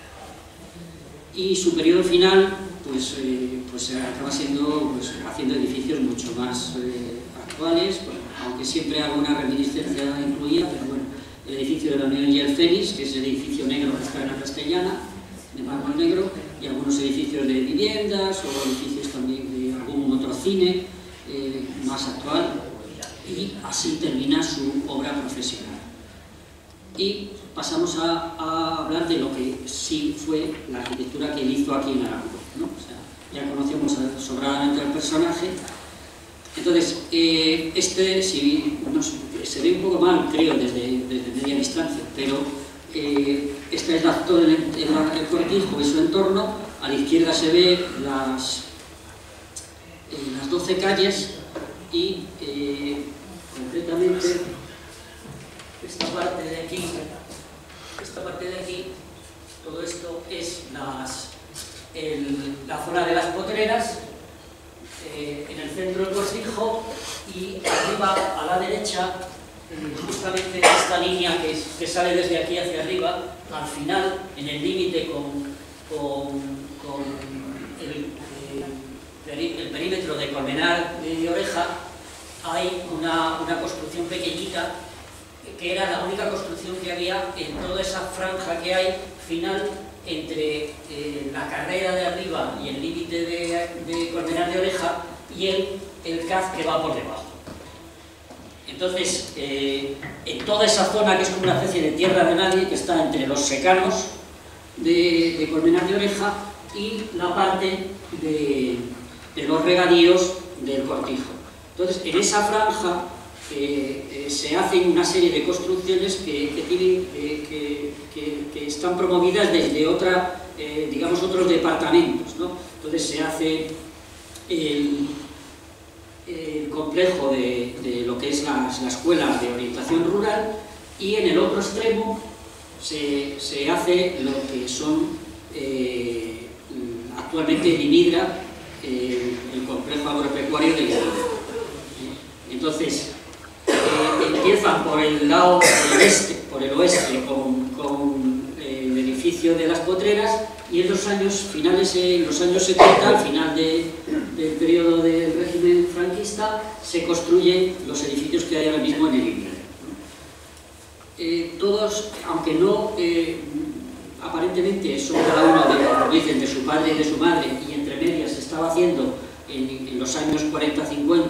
Y su periodo final, pues acaba siendo haciendo edificios mucho más actuales, aunque siempre alguna reminiscencia incluía, pero bueno, el edificio de la Unión y el Fénix, que es el edificio negro que está en la Castellana, de mármol negro, y algunos edificios de viviendas o edificios también de algún otro cine más actual, y así termina su obra profesional. Y pasamos a hablar de lo que sí fue la arquitectura que él hizo aquí en Aranjuez, ¿no? O sea, ya conocemos sobradamente al personaje. Entonces, se ve un poco mal, creo, desde media distancia, pero esta es todo el cortijo y su entorno. A la izquierda se ve las 12 calles y concretamente esta parte de aquí, todo esto es la zona de las potreras, en el centro del cortijo, y arriba a la derecha justamente esta línea que sale desde aquí hacia arriba, al final, en el límite con el perímetro de Colmenar de Oreja, hay una construcción pequeñita que era la única construcción que había en toda esa franja que hay final entre la carrera de arriba y el límite de Colmenar de Oreja y el CAZ que va por debajo. Entonces, en toda esa zona, que es como una especie de tierra de nadie, que está entre los secanos de Colmenar de Oreja y la parte de los regadíos del Cortijo. Entonces, en esa franja se hacen una serie de construcciones que están promovidas desde digamos, otros departamentos, ¿no? Entonces se hace el complejo de lo que es la escuela de orientación rural, y en el otro extremo se hace lo que son actualmente Limidra, el complejo agropecuario de Limidra. Entonces, empiezan por el lado por el oeste con el edificio de las Potreras, y en los años 70, al final del periodo del régimen franquista, se construyen los edificios que hay ahora mismo en el Limidra. Todos, aunque no aparentemente son cada uno de su padre y de su madre, y entre medias se estaba haciendo en los años 40-50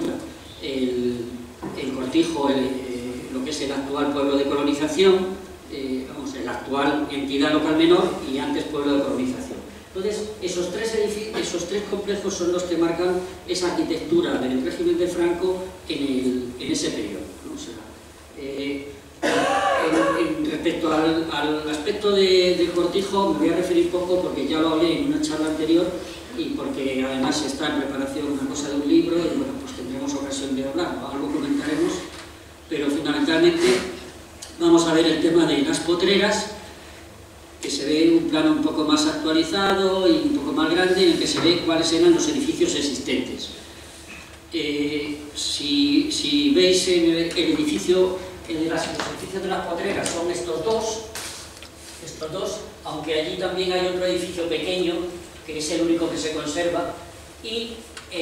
el Cortijo, lo que es el actual pueblo de colonización, la actual entidad local menor, y antes pueblo de colonización. Entonces, esos tres complejos son los que marcan esa arquitectura del régimen de Franco en ese periodo, ¿no? O sea, respecto al aspecto del Cortijo, me voy a referir poco porque ya lo hablé en una charla anterior, y porque además está en preparación una cosa de un libro, y bueno, pues tendremos ocasión de hablar, algo comentaremos, pero fundamentalmente vamos a ver el tema de las Potreras, que se ve un plano un poco más actualizado y un poco más grande, en el que se ve cuáles eran los edificios existentes. Si veis en el edificio, los edificios de las Potreras son estos dos, aunque allí también hay otro edificio pequeño, que es el único que se conserva, y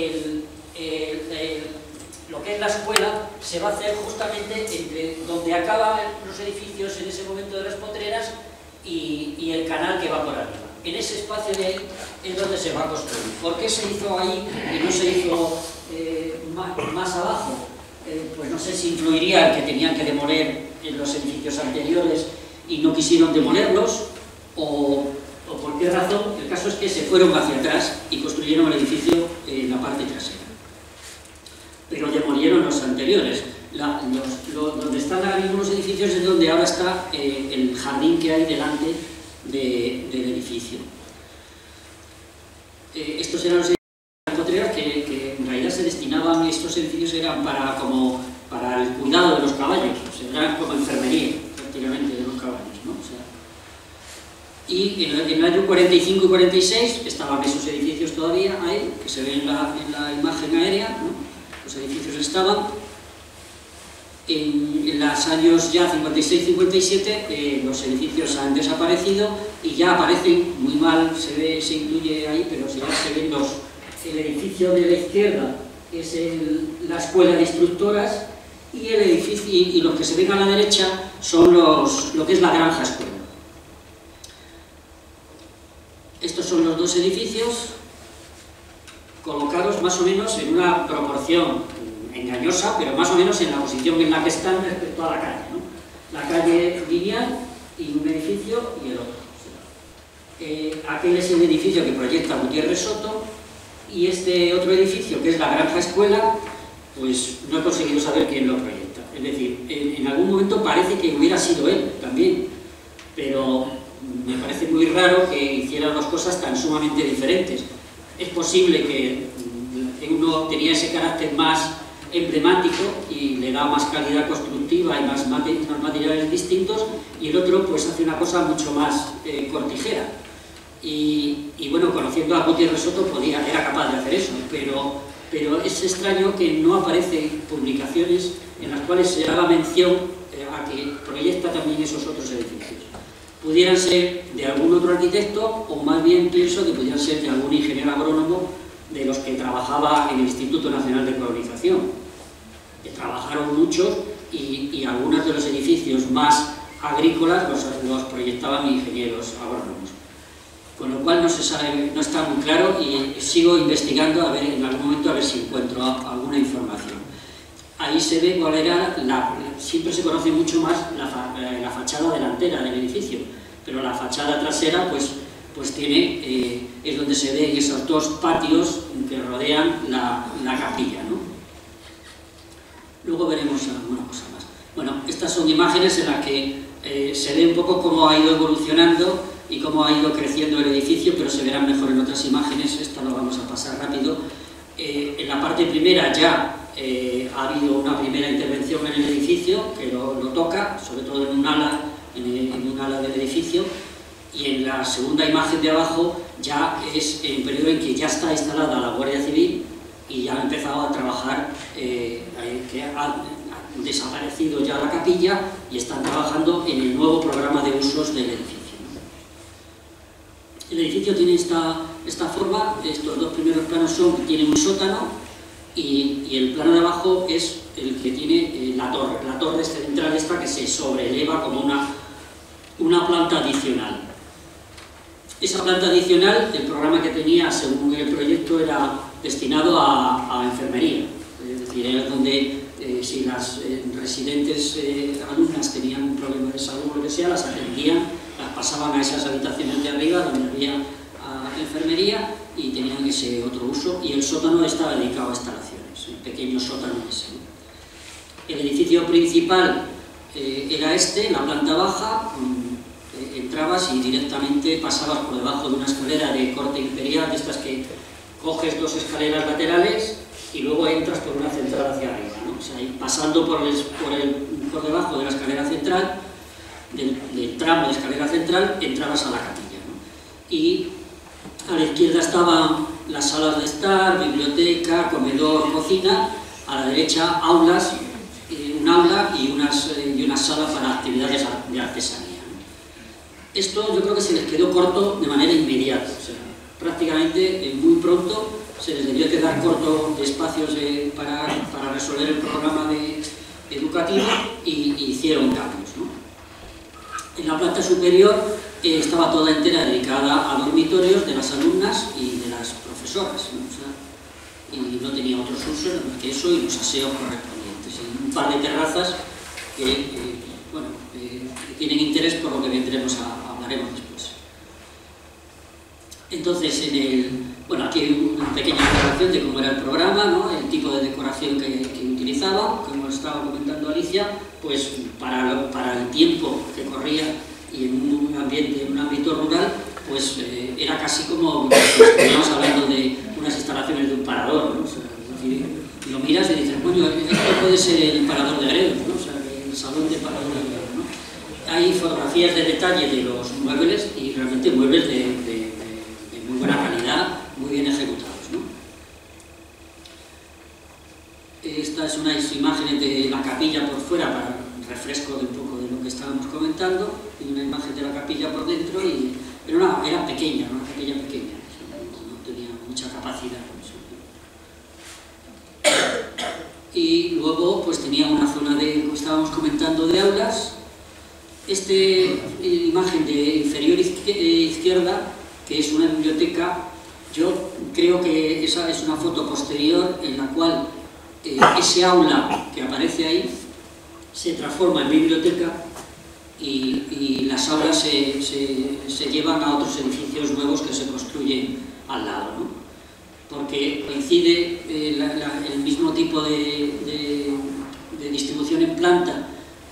lo que es la escuela se va a hacer justamente entre donde acaban los edificios en ese momento de las Potreras y el canal que va por arriba. En ese espacio de ahí es donde se va a construir. ¿Por qué se hizo ahí y no se hizo más abajo? Pues no sé si influiría el que tenían que demoler en los edificios anteriores y no quisieron demolerlos, o por qué razón. El caso es que se fueron hacia atrás y construyeron el edificio en la parte trasera. Pero demolieron los anteriores. Donde están ahora mismo los edificios es donde ahora está el jardín que hay delante del edificio. Estos eran los edificios de las Potreras que en realidad se destinaban, estos edificios eran para el cuidado de los caballos, o sea, eran como enfermería prácticamente de los caballos, ¿no? O sea, y en el año 45 y 46 estaban esos edificios todavía ahí, que se ven en la imagen aérea, ¿no? Los edificios estaban. En los años ya 56-57 los edificios han desaparecido y ya aparecen muy mal, se incluye ahí, pero ya se ven el edificio de la izquierda, que es la escuela de instructoras, y el edificio, y los que se ven a la derecha son lo que es la granja escuela. Estos son los dos edificios colocados más o menos en una proporción engañosa, pero más o menos en la posición en la que están respecto a la calle, ¿no? La calle lineal y un edificio y el otro. Aquel es el edificio que proyecta Gutiérrez Soto, y este otro edificio, que es la granja escuela, pues no he conseguido saber quién lo proyecta. Es decir, en algún momento parece que hubiera sido él también, pero me parece muy raro que hicieran dos cosas tan sumamente diferentes. Es posible que uno tenía ese carácter más emblemático y le da más calidad constructiva y más materiales distintos, y el otro pues hace una cosa mucho más cortijera. Y bueno, conociendo a Gutiérrez Soto era capaz de hacer eso, pero pero es extraño que no aparecen publicaciones en las cuales se haga mención a que proyecta también esos otros edificios. Pudieran ser de algún otro arquitecto, o más bien pienso que pudieran ser de algún ingeniero agrónomo de los que trabajaba en el Instituto Nacional de Colonización, que trabajaron muchos y algunos de los edificios más agrícolas los proyectaban ingenieros agrónomos. Con lo cual no se sabe, no está muy claro y sigo investigando a ver en algún momento a ver si encuentro alguna información. Ahí se ve cuál era, siempre se conoce mucho más la fachada delantera del edificio, pero la fachada trasera pues tiene, es donde se ven esos dos patios que rodean la capilla, ¿no? Luego veremos alguna cosa más. Bueno, estas son imágenes en las que se ve un poco cómo ha ido evolucionando y cómo ha ido creciendo el edificio, pero se verán mejor en otras imágenes. Esta lo vamos a pasar rápido. En la parte primera ya ha habido una primera intervención en el edificio que lo toca, sobre todo en un ala del edificio, y en la segunda imagen de abajo ya es el periodo en que ya está instalada la Guardia Civil y ya ha empezado a trabajar, que ha desaparecido ya la capilla y están trabajando en el nuevo programa de usos del edificio. El edificio tiene esta forma, estos dos primeros planos tienen un sótano y el plano de abajo es el que tiene la torre central esta que se sobreleva como una planta adicional. Esa planta adicional, el programa que tenía según el proyecto era destinado a enfermería, es decir, era donde si las residentes alumnas tenían un problema de salud o lo que sea, las atendían, las pasaban a esas habitaciones de arriba donde había enfermería y tenían ese otro uso, y el sótano estaba dedicado a instalaciones, el pequeño sótano ese. El edificio principal era la planta baja, entrabas y directamente pasabas por debajo de una escalera de corte imperial, de estas que coges dos escaleras laterales y luego entras por una central hacia arriba, ¿no? O sea, pasando por debajo de la escalera central, del tramo de escalera central, entrabas a la capilla, ¿no? Y a la izquierda estaban las salas de estar, biblioteca, comedor, cocina, a la derecha aulas, un aula y una sala para actividades de artesanía, ¿no? Esto yo creo que se les quedó corto de manera inmediata, o sea, prácticamente muy pronto se les debió quedar corto de espacios para resolver el programa educativo y hicieron cambios, ¿no? En la planta superior estaba toda entera dedicada a dormitorios de las alumnas y de las profesoras, ¿no? O sea, y no tenía otros usos más que eso y los aseos correspondientes. Y un par de terrazas que tienen interés por lo que hablaremos después. Entonces, aquí hay una pequeña declaración de cómo era el programa, ¿no? El tipo de decoración que utilizaban, como estaba comentando Alicia, pues para el tiempo que corría y en un ámbito rural, pues era casi como estamos hablando de unas instalaciones de un parador, ¿no? O sea, es decir, lo miras y dices, bueno, esto puede ser el parador de Gredos, ¿no? O sea, el salón de parador de Gredos, ¿no? Hay fotografías de detalle de los muebles y realmente muebles de muy buena calidad, muy bien ejecutados, ¿no? Esta es unas imágenes de la capilla por fuera para refresco de un poco de lo que estábamos comentando, y una imagen de la capilla por dentro, pero era pequeña, una capilla pequeña, no tenía mucha capacidad. Y luego pues tenía una zona como estábamos comentando, de aulas. Esta imagen de inferior izquierda, que es una biblioteca, yo creo que esa es una foto posterior en la cual ese aula que aparece ahí se transforma en biblioteca y las aulas se llevan a otros edificios nuevos que se construyen al lado, ¿no? Porque coincide el mismo tipo de distribución en planta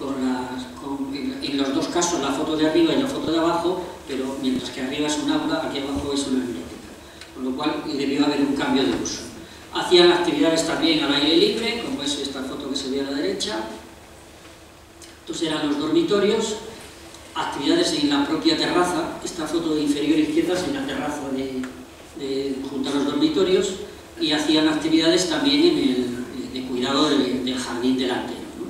en los dos casos, la foto de arriba y la foto de abajo, pero mientras que arriba es un aula, aquí abajo es una biblioteca, con lo cual debió haber un cambio de uso. Hacían actividades también al aire libre, como es esta foto que se ve a la derecha. Estos eran los dormitorios, actividades en la propia terraza. Esta foto de inferior izquierda es en la terraza junto a los dormitorios, y hacían actividades también de cuidado del jardín delantero, ¿no?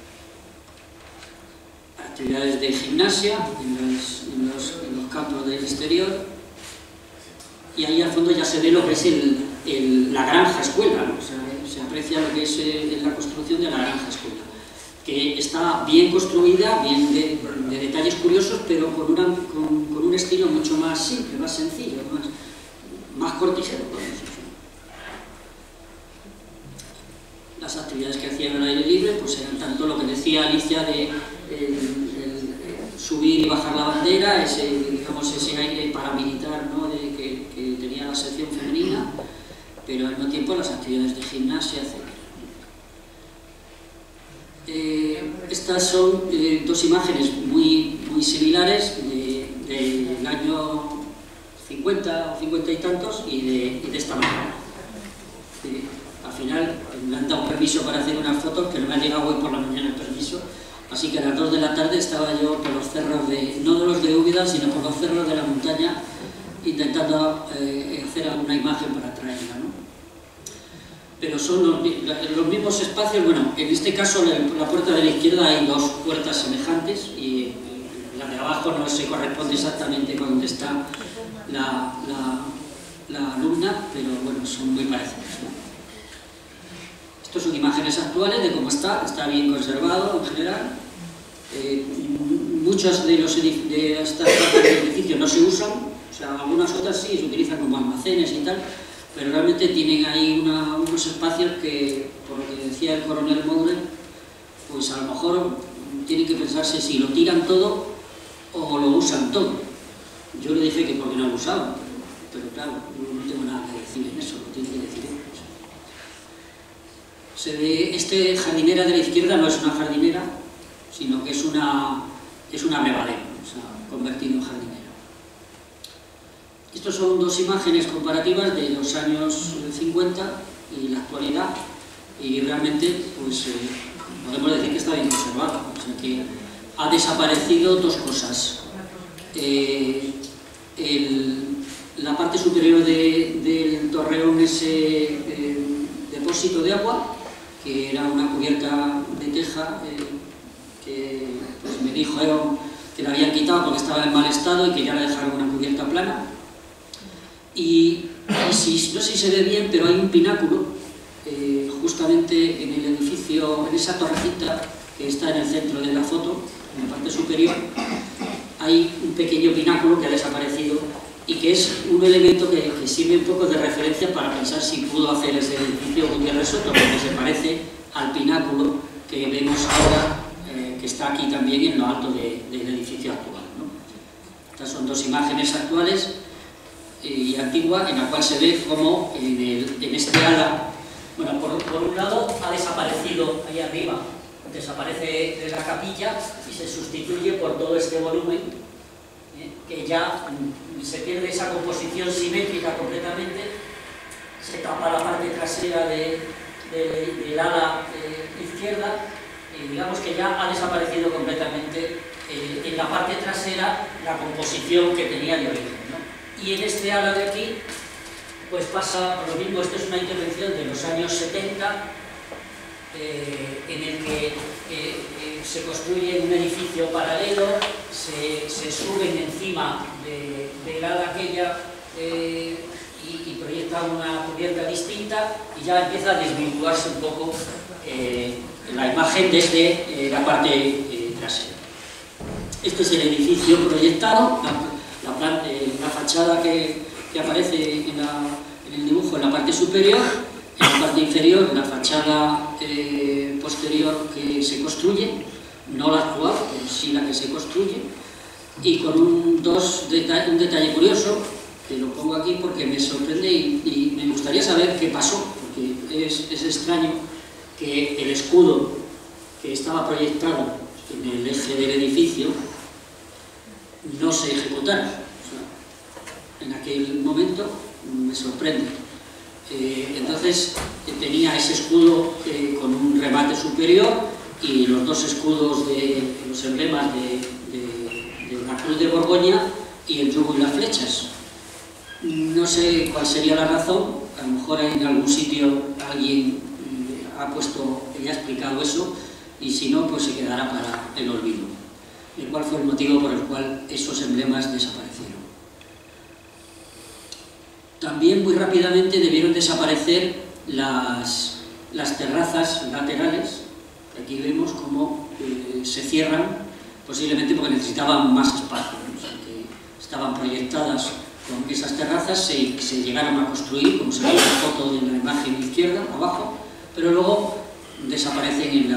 Actividades de gimnasia en los campos del exterior, y ahí al fondo ya se ve lo que es la granja escuela, ¿no? O sea, se aprecia lo que es la construcción de la granja escuela, que está bien construida, bien de detalles curiosos, pero con un estilo mucho más simple, más sencillo, más cortijero. Las actividades que hacían al aire libre pues eran tanto lo que decía Alicia de subir y bajar la bandera, ese aire paramilitar, ¿no? que tenía la sección femenina, pero al mismo tiempo las actividades de gimnasia, etc. Estas son dos imágenes muy similares del año 50 o 50 y tantos y de esta manera. Al final me han dado permiso para hacer unas fotos, que no me ha llegado hoy por la mañana el permiso, así que a las 2 de la tarde estaba yo por los cerros no de los de Úbeda, sino por los cerros de la montaña, intentando hacer alguna imagen para traerla, ¿no? Pero son los mismos espacios. Bueno, en este caso la puerta de la izquierda hay dos puertas semejantes y la de abajo no se corresponde exactamente con donde está la alumna, pero bueno, son muy parecidos, ¿no? Estas son imágenes actuales de cómo está bien conservado en general. Muchos de estas partes del edificio no se usan, o sea, algunas otras sí se utilizan como almacenes y tal, pero realmente tienen ahí unos espacios que, por lo que decía el coronel Moure, pues a lo mejor tienen que pensarse si lo tiran todo o lo usan todo. Yo le dije que porque no lo usaban, pero claro, no tengo nada que decir en eso, lo tiene que decir ellos. Se ve, jardinera de la izquierda no es una jardinera, sino que es una brevadera, o sea, convertido en jardinera. Estos son dos imágenes comparativas de los años 50 y la actualidad, y realmente pues podemos decir que está bien conservado, o sea que ha desaparecido dos cosas. La parte superior del torreón, ese depósito de agua, que era una cubierta de teja, que pues, me dijo que la habían quitado porque estaba en mal estado y que ya la dejaron una cubierta plana. Y no sé si se ve bien, pero hay un pináculo justamente en el edificio, en esa torrecita que está en el centro de la foto, en la parte superior. Hay un pequeño pináculo que ha desaparecido y que es un elemento que sirve un poco de referencia para pensar si pudo hacer ese edificio Gutiérrez Soto, porque se parece al pináculo que vemos ahora, que está aquí también en lo alto del edificio actual, ¿no? Estas son dos imágenes actuales y antigua, en la cual se ve como en este ala, bueno, por un lado ha desaparecido ahí arriba, desaparece de la capilla y se sustituye por todo este volumen, que ya se pierde esa composición simétrica completamente, se tapa la parte trasera del ala izquierda, y digamos que ya ha desaparecido completamente en la parte trasera la composición que tenía de origen, ¿no? Y en este ala de aquí pues pasa lo mismo. Esto es una intervención de los años 70 en el que se construye un edificio paralelo, se suben encima del ala aquella y proyecta una cubierta distinta y ya empieza a desvirtuarse un poco la imagen desde la parte trasera. Este es el edificio proyectado, la fachada que aparece en el dibujo en la parte superior, en la parte inferior la fachada posterior que se construye, no la actual, pero sí la que se construye, y con un detalle curioso, que lo pongo aquí porque me sorprende y me gustaría saber qué pasó, porque es extraño que el escudo que estaba proyectado en el eje del edificio no se ejecutara. O sea, en aquel momento me sorprende. Entonces tenía ese escudo con un remate superior y los dos escudos los emblemas de la Cruz de Borgoña y el yugo y las flechas. No sé cuál sería la razón. a lo mejor en algún sitio alguien ha puesto y ha explicado eso, y si no, pues se quedará para el olvido. ¿Y cuál fue el motivo por el cual esos emblemas desaparecieron? También muy rápidamente debieron desaparecer las terrazas laterales, que aquí vemos cómo se cierran, posiblemente porque necesitaban más espacio, ¿no? O sea, que estaban proyectadas con esas terrazas, se llegaron a construir, como se ve en la foto de la imagen izquierda, abajo, pero luego desaparecen en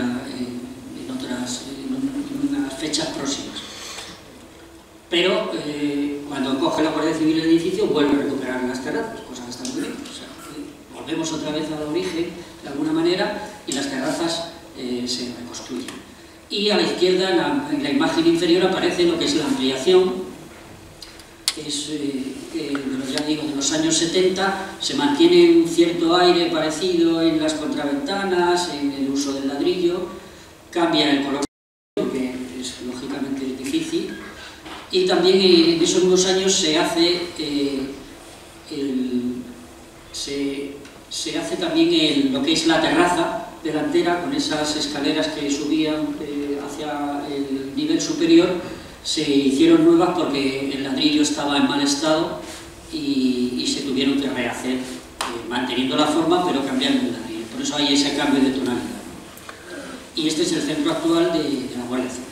unas fechas próximas. Pero cuando coge la Guardia Civil el edificio, vuelve a recuperar las terrazas, cosa que está muy bien. O sea, volvemos otra vez al origen, de alguna manera, y las terrazas se reconstruyen. Y a la izquierda, en la imagen inferior, aparece lo que es la ampliación. Es, ya digo, de los años 70, se mantiene un cierto aire parecido en las contraventanas, en el uso del ladrillo, cambia el color, que es lógicamente difícil, y también en esos unos años se hace también lo que es la terraza delantera, con esas escaleras que subían hacia el nivel superior. Se hicieron nuevas porque el ladrillo estaba en mal estado y se tuvieron que rehacer, manteniendo la forma pero cambiando el ladrillo. Por eso hay ese cambio de tonalidad. Y este es el centro actual de la Guardia Civil.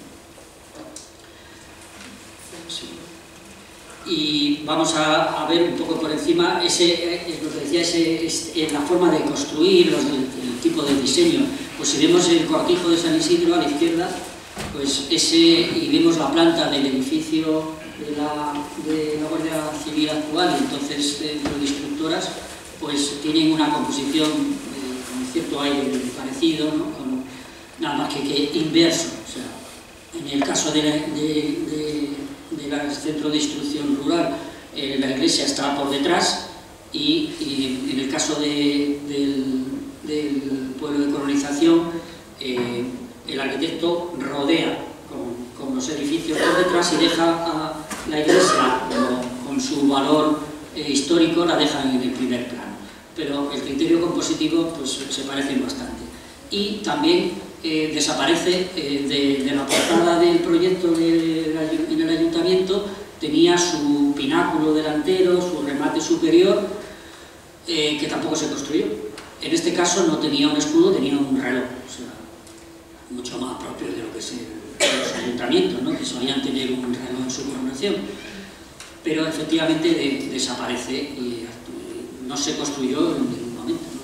Y vamos a ver un poco por encima lo que decía, la forma de construir, el tipo de diseño. Pues si vemos el cortijo de San Isidro a la izquierda, pues y vemos la planta del edificio de la Guardia Civil actual, entonces de instructoras, pues tienen una composición con cierto aire parecido, ¿no? Nada más que inverso. O sea, en el caso del centro de instrucción rural, la iglesia está por detrás, y en el caso del pueblo de colonización, el arquitecto rodea con los edificios por detrás y deja a la iglesia con su valor histórico, la deja en el primer plano. Pero el criterio compositivo pues se parecen bastante. Y también desaparece de la portada del proyecto en el ayuntamiento, tenía su pináculo delantero, su remate superior, que tampoco se construyó. En este caso no tenía un escudo, tenía un reloj. O sea, mucho más propio de lo que es los ayuntamientos, ¿no? Que solían tener un reloj en su coronación. Pero efectivamente desaparece y no se construyó en ningún momento, ¿no?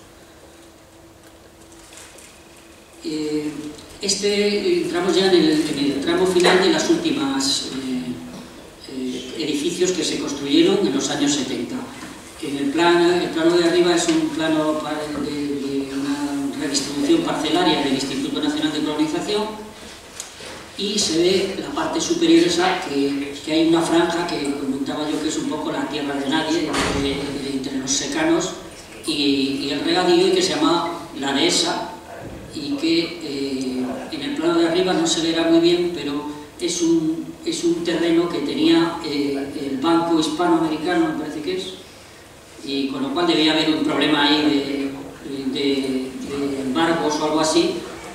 Entramos ya en el tramo final de las últimas edificios que se construyeron en los años 70. El plano de arriba es un plano de una redistribución parcelaria del Instituto Nacional de Colonización, y se ve la parte superior esa, que hay una franja que comentaba yo que es un poco la tierra de nadie, entre los secanos y el regadío, y que se llama la dehesa, y que en el plano de arriba no se verá muy bien, pero es un terreno que tenía el Banco Hispanoamericano, me parece que es, y con lo cual debía haber un problema ahí de embargos o algo así,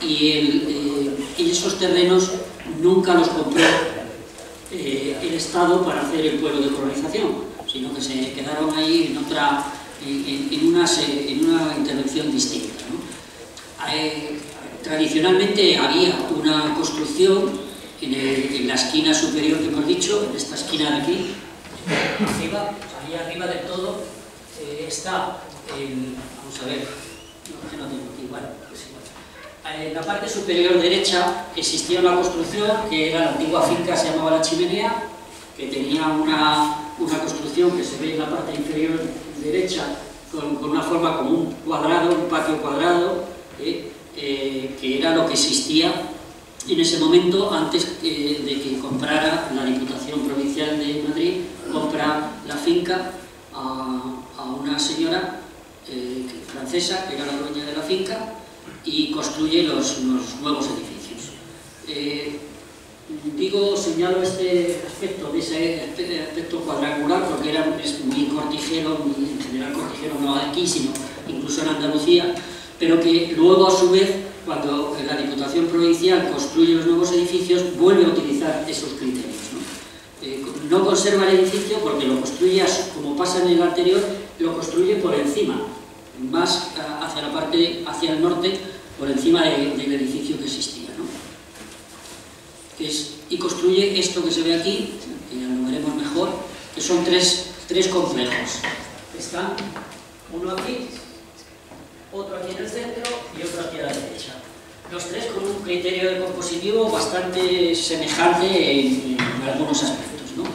y esos terrenos nunca los compró el Estado para hacer el pueblo de colonización, sino que se quedaron ahí en una intervención distinta, ¿no? Tradicionalmente había una construcción en la esquina superior que hemos dicho, en esta esquina de aquí, ahí arriba del todo está vamos a ver, no tengo aquí, bueno, es igual. En la parte superior derecha existía una construcción que era la antigua finca, se llamaba La Chimenea, que tenía una construcción que se ve en la parte inferior derecha con una forma como un cuadrado, un patio cuadrado, que era lo que existía en ese momento antes de que comprara la Diputación Provincial de Madrid, compra la finca a una señora francesa que era la dueña de la finca, y construye los nuevos edificios. Señalo este aspecto, de ese aspecto cuadrangular, porque es muy cortijero, en general cortijero no aquí, sino incluso en Andalucía, pero que luego a su vez, cuando la Diputación Provincial construye los nuevos edificios, vuelve a utilizar esos criterios, ¿no? No conserva el edificio porque lo construye, como pasa en el anterior, lo construye por encima, más hacia la parte, hacia el norte, por encima del edificio que existía, ¿no? Y construye esto que se ve aquí, que ya lo veremos mejor, que son tres complejos. Están uno aquí, otro aquí en el centro y otro aquí a la derecha. Los tres con un criterio de compositivo bastante semejante en algunos aspectos, ¿no?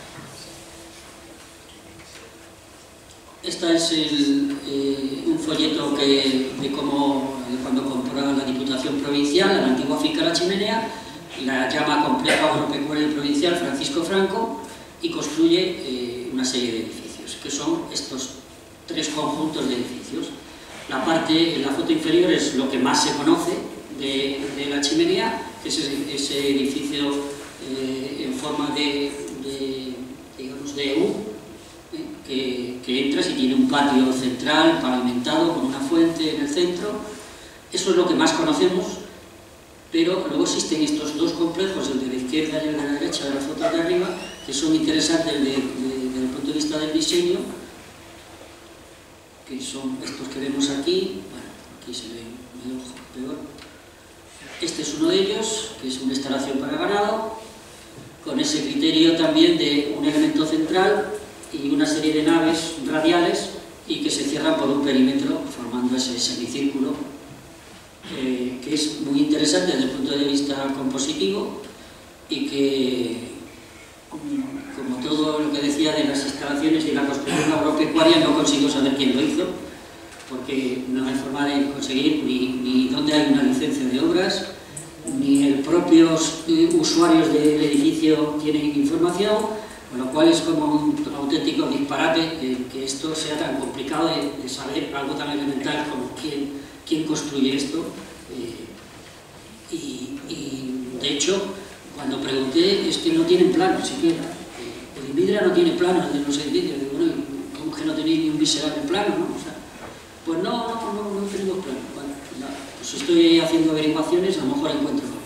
Este es un folleto de cómo, cuando compró la Diputación Provincial, la antigua finca La Chimenea, la llama Complejo Agropecuario Provincial Francisco Franco, y construye una serie de edificios, que son estos tres conjuntos de edificios. La parte, en la foto inferior, es lo que más se conoce de La Chimenea, que es ese edificio en forma digamos, de U, que entras y tiene un patio central pavimentado con una fuente en el centro. Eso es lo que más conocemos, pero luego existen estos dos complejos, el de la izquierda y el de la derecha de la foto de arriba, que son interesantes desde el punto de vista del diseño, que son estos que vemos aquí. Bueno, aquí se ve peor. Este es uno de ellos, que es una instalación para ganado, con ese criterio también de un elemento central y una serie de naves radiales, y que se cierran por un perímetro formando ese semicírculo, que es muy interesante desde el punto de vista compositivo, y que, como todo lo que decía de las instalaciones y la construcción agropecuaria, no consigo saber quién lo hizo, porque no hay forma de conseguir ni dónde hay una licencia de obras, ni los propios usuarios del edificio tienen información, con lo cual es como un auténtico disparate que esto sea tan complicado de saber algo tan elemental como quién construye esto. Y de hecho, cuando pregunté, es que no tienen planos siquiera. El Invidra no tiene planos de los edificios. Digo, bueno, ¿cómo que no tenéis ni un miserable plano, no? O sea, pues no tenemos planos. Bueno, pues estoy haciendo averiguaciones, a lo mejor encuentro algo.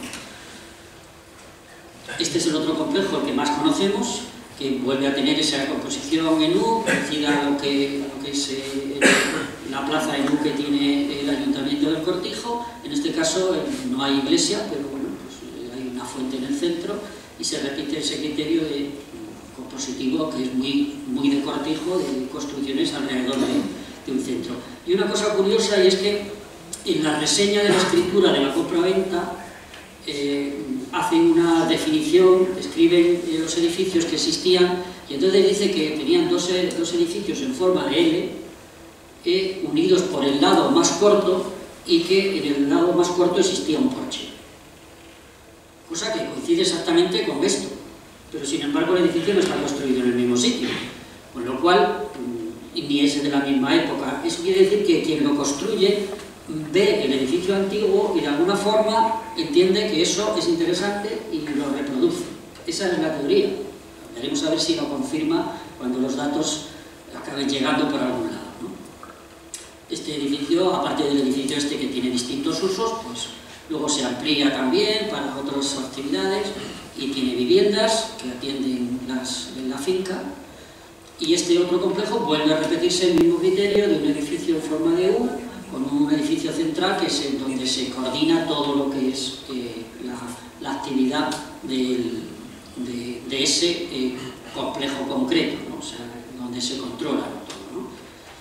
Este es el otro complejo, el que más conocemos, que vuelve a tener esa composición en U, parecida a lo que es la plaza en U que tiene el Ayuntamiento del Cortijo. En este caso no hay iglesia, pero bueno, pues hay una fuente en el centro, y se repite ese criterio de compositivo que es muy de Cortijo, de construcciones alrededor de un centro. Y una cosa curiosa, y es que en la reseña de la escritura de la compra-venta hacen una definición, describen los edificios que existían, y entonces dice que tenían dos edificios en forma de L, unidos por el lado más corto, y que en el lado más corto existía un porche. Cosa que coincide exactamente con esto, pero sin embargo el edificio no está construido en el mismo sitio, con lo cual ni es de la misma época. Eso quiere decir que quien lo construye ve el edificio antiguo y de alguna forma entiende que eso es interesante y lo reproduce. Esa es la teoría. Veremos a ver si lo confirma cuando los datos acaben llegando por algún lado, ¿no? Este edificio, aparte del edificio este que tiene distintos usos, pues luego se amplía también para otras actividades, y tiene viviendas que atienden la finca. Y este otro complejo vuelve a repetirse el mismo criterio de un edificio en forma de U, con un edificio central que es en donde se coordina todo lo que es la actividad de ese complejo concreto, ¿no? O sea, donde se controla todo, ¿no?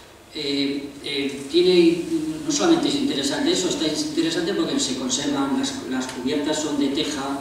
No solamente es interesante eso, está interesante porque se conservan, las cubiertas son de teja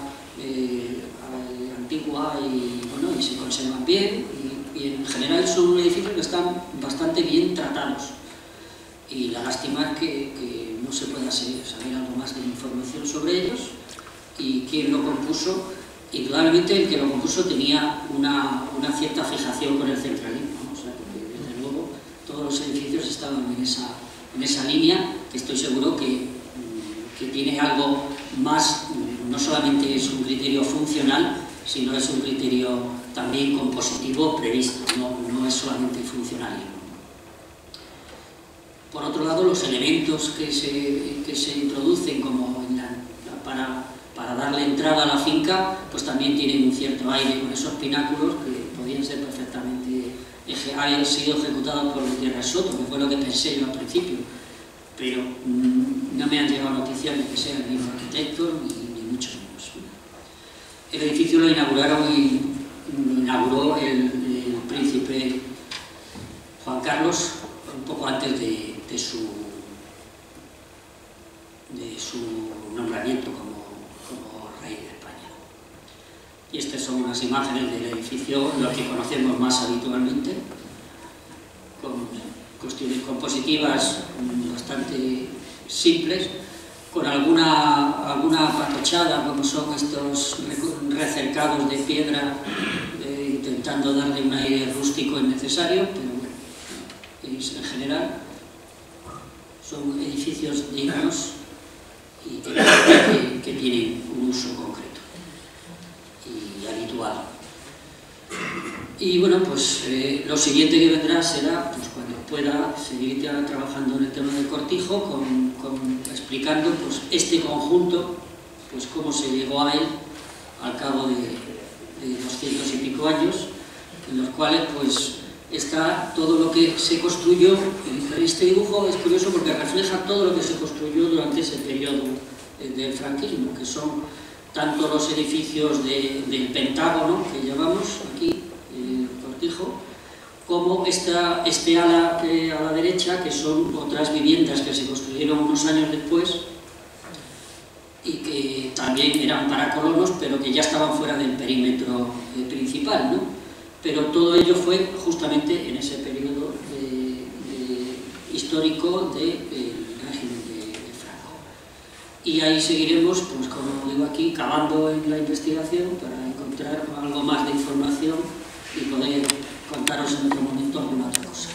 antigua y se conservan bien, y en general son edificios que están bastante bien tratados. Y la lástima es que no se pueda saber algo más de información sobre ellos y quién lo compuso. Indudablemente el que lo compuso tenía una cierta fijación con el centralismo, ¿no? O sea, porque desde luego todos los edificios estaban en esa línea, que estoy seguro que tiene algo más, no solamente es un criterio funcional, sino es un criterio también compositivo previsto, no es solamente funcionalismo. Por otro lado, los elementos que se introducen como para darle entrada a la finca, pues también tienen un cierto aire con esos pináculos que podían ser perfectamente hayan sido ejecutados por Gutiérrez Soto, que fue lo que pensé yo al principio, pero no me han llegado noticias de que sean ni los arquitectos ni mucho menos. El edificio lo inauguró el príncipe Juan Carlos un poco antes de su nombramiento como rey de España. Y estas son unas imágenes del edificio, lo que conocemos más habitualmente, con cuestiones compositivas bastante simples, con alguna patochada, como son estos recercados de piedra, intentando darle un aire rústico innecesario, pero bueno, en general son edificios dignos y que tienen un uso concreto y habitual. Y bueno, pues lo siguiente que vendrá será, pues, cuando pueda seguir ya trabajando en el tema del cortijo, explicando pues, este conjunto, pues cómo se llegó a él al cabo de 200 y pico años, en los cuales pues está todo lo que se construyó. Este dibujo es curioso porque refleja todo lo que se construyó durante ese periodo del franquismo, que son tanto los edificios del Pentágono que llevamos aquí, el cortijo, como este ala a la derecha, que son otras viviendas que se construyeron unos años después y que también eran para colonos, pero que ya estaban fuera del perímetro principal, ¿no? Pero todo ello fue justamente en ese periodo histórico del régimen de Franco. Y ahí seguiremos, pues como digo aquí, cavando en la investigación para encontrar algo más de información y poder contaros en otro momento alguna otra cosa.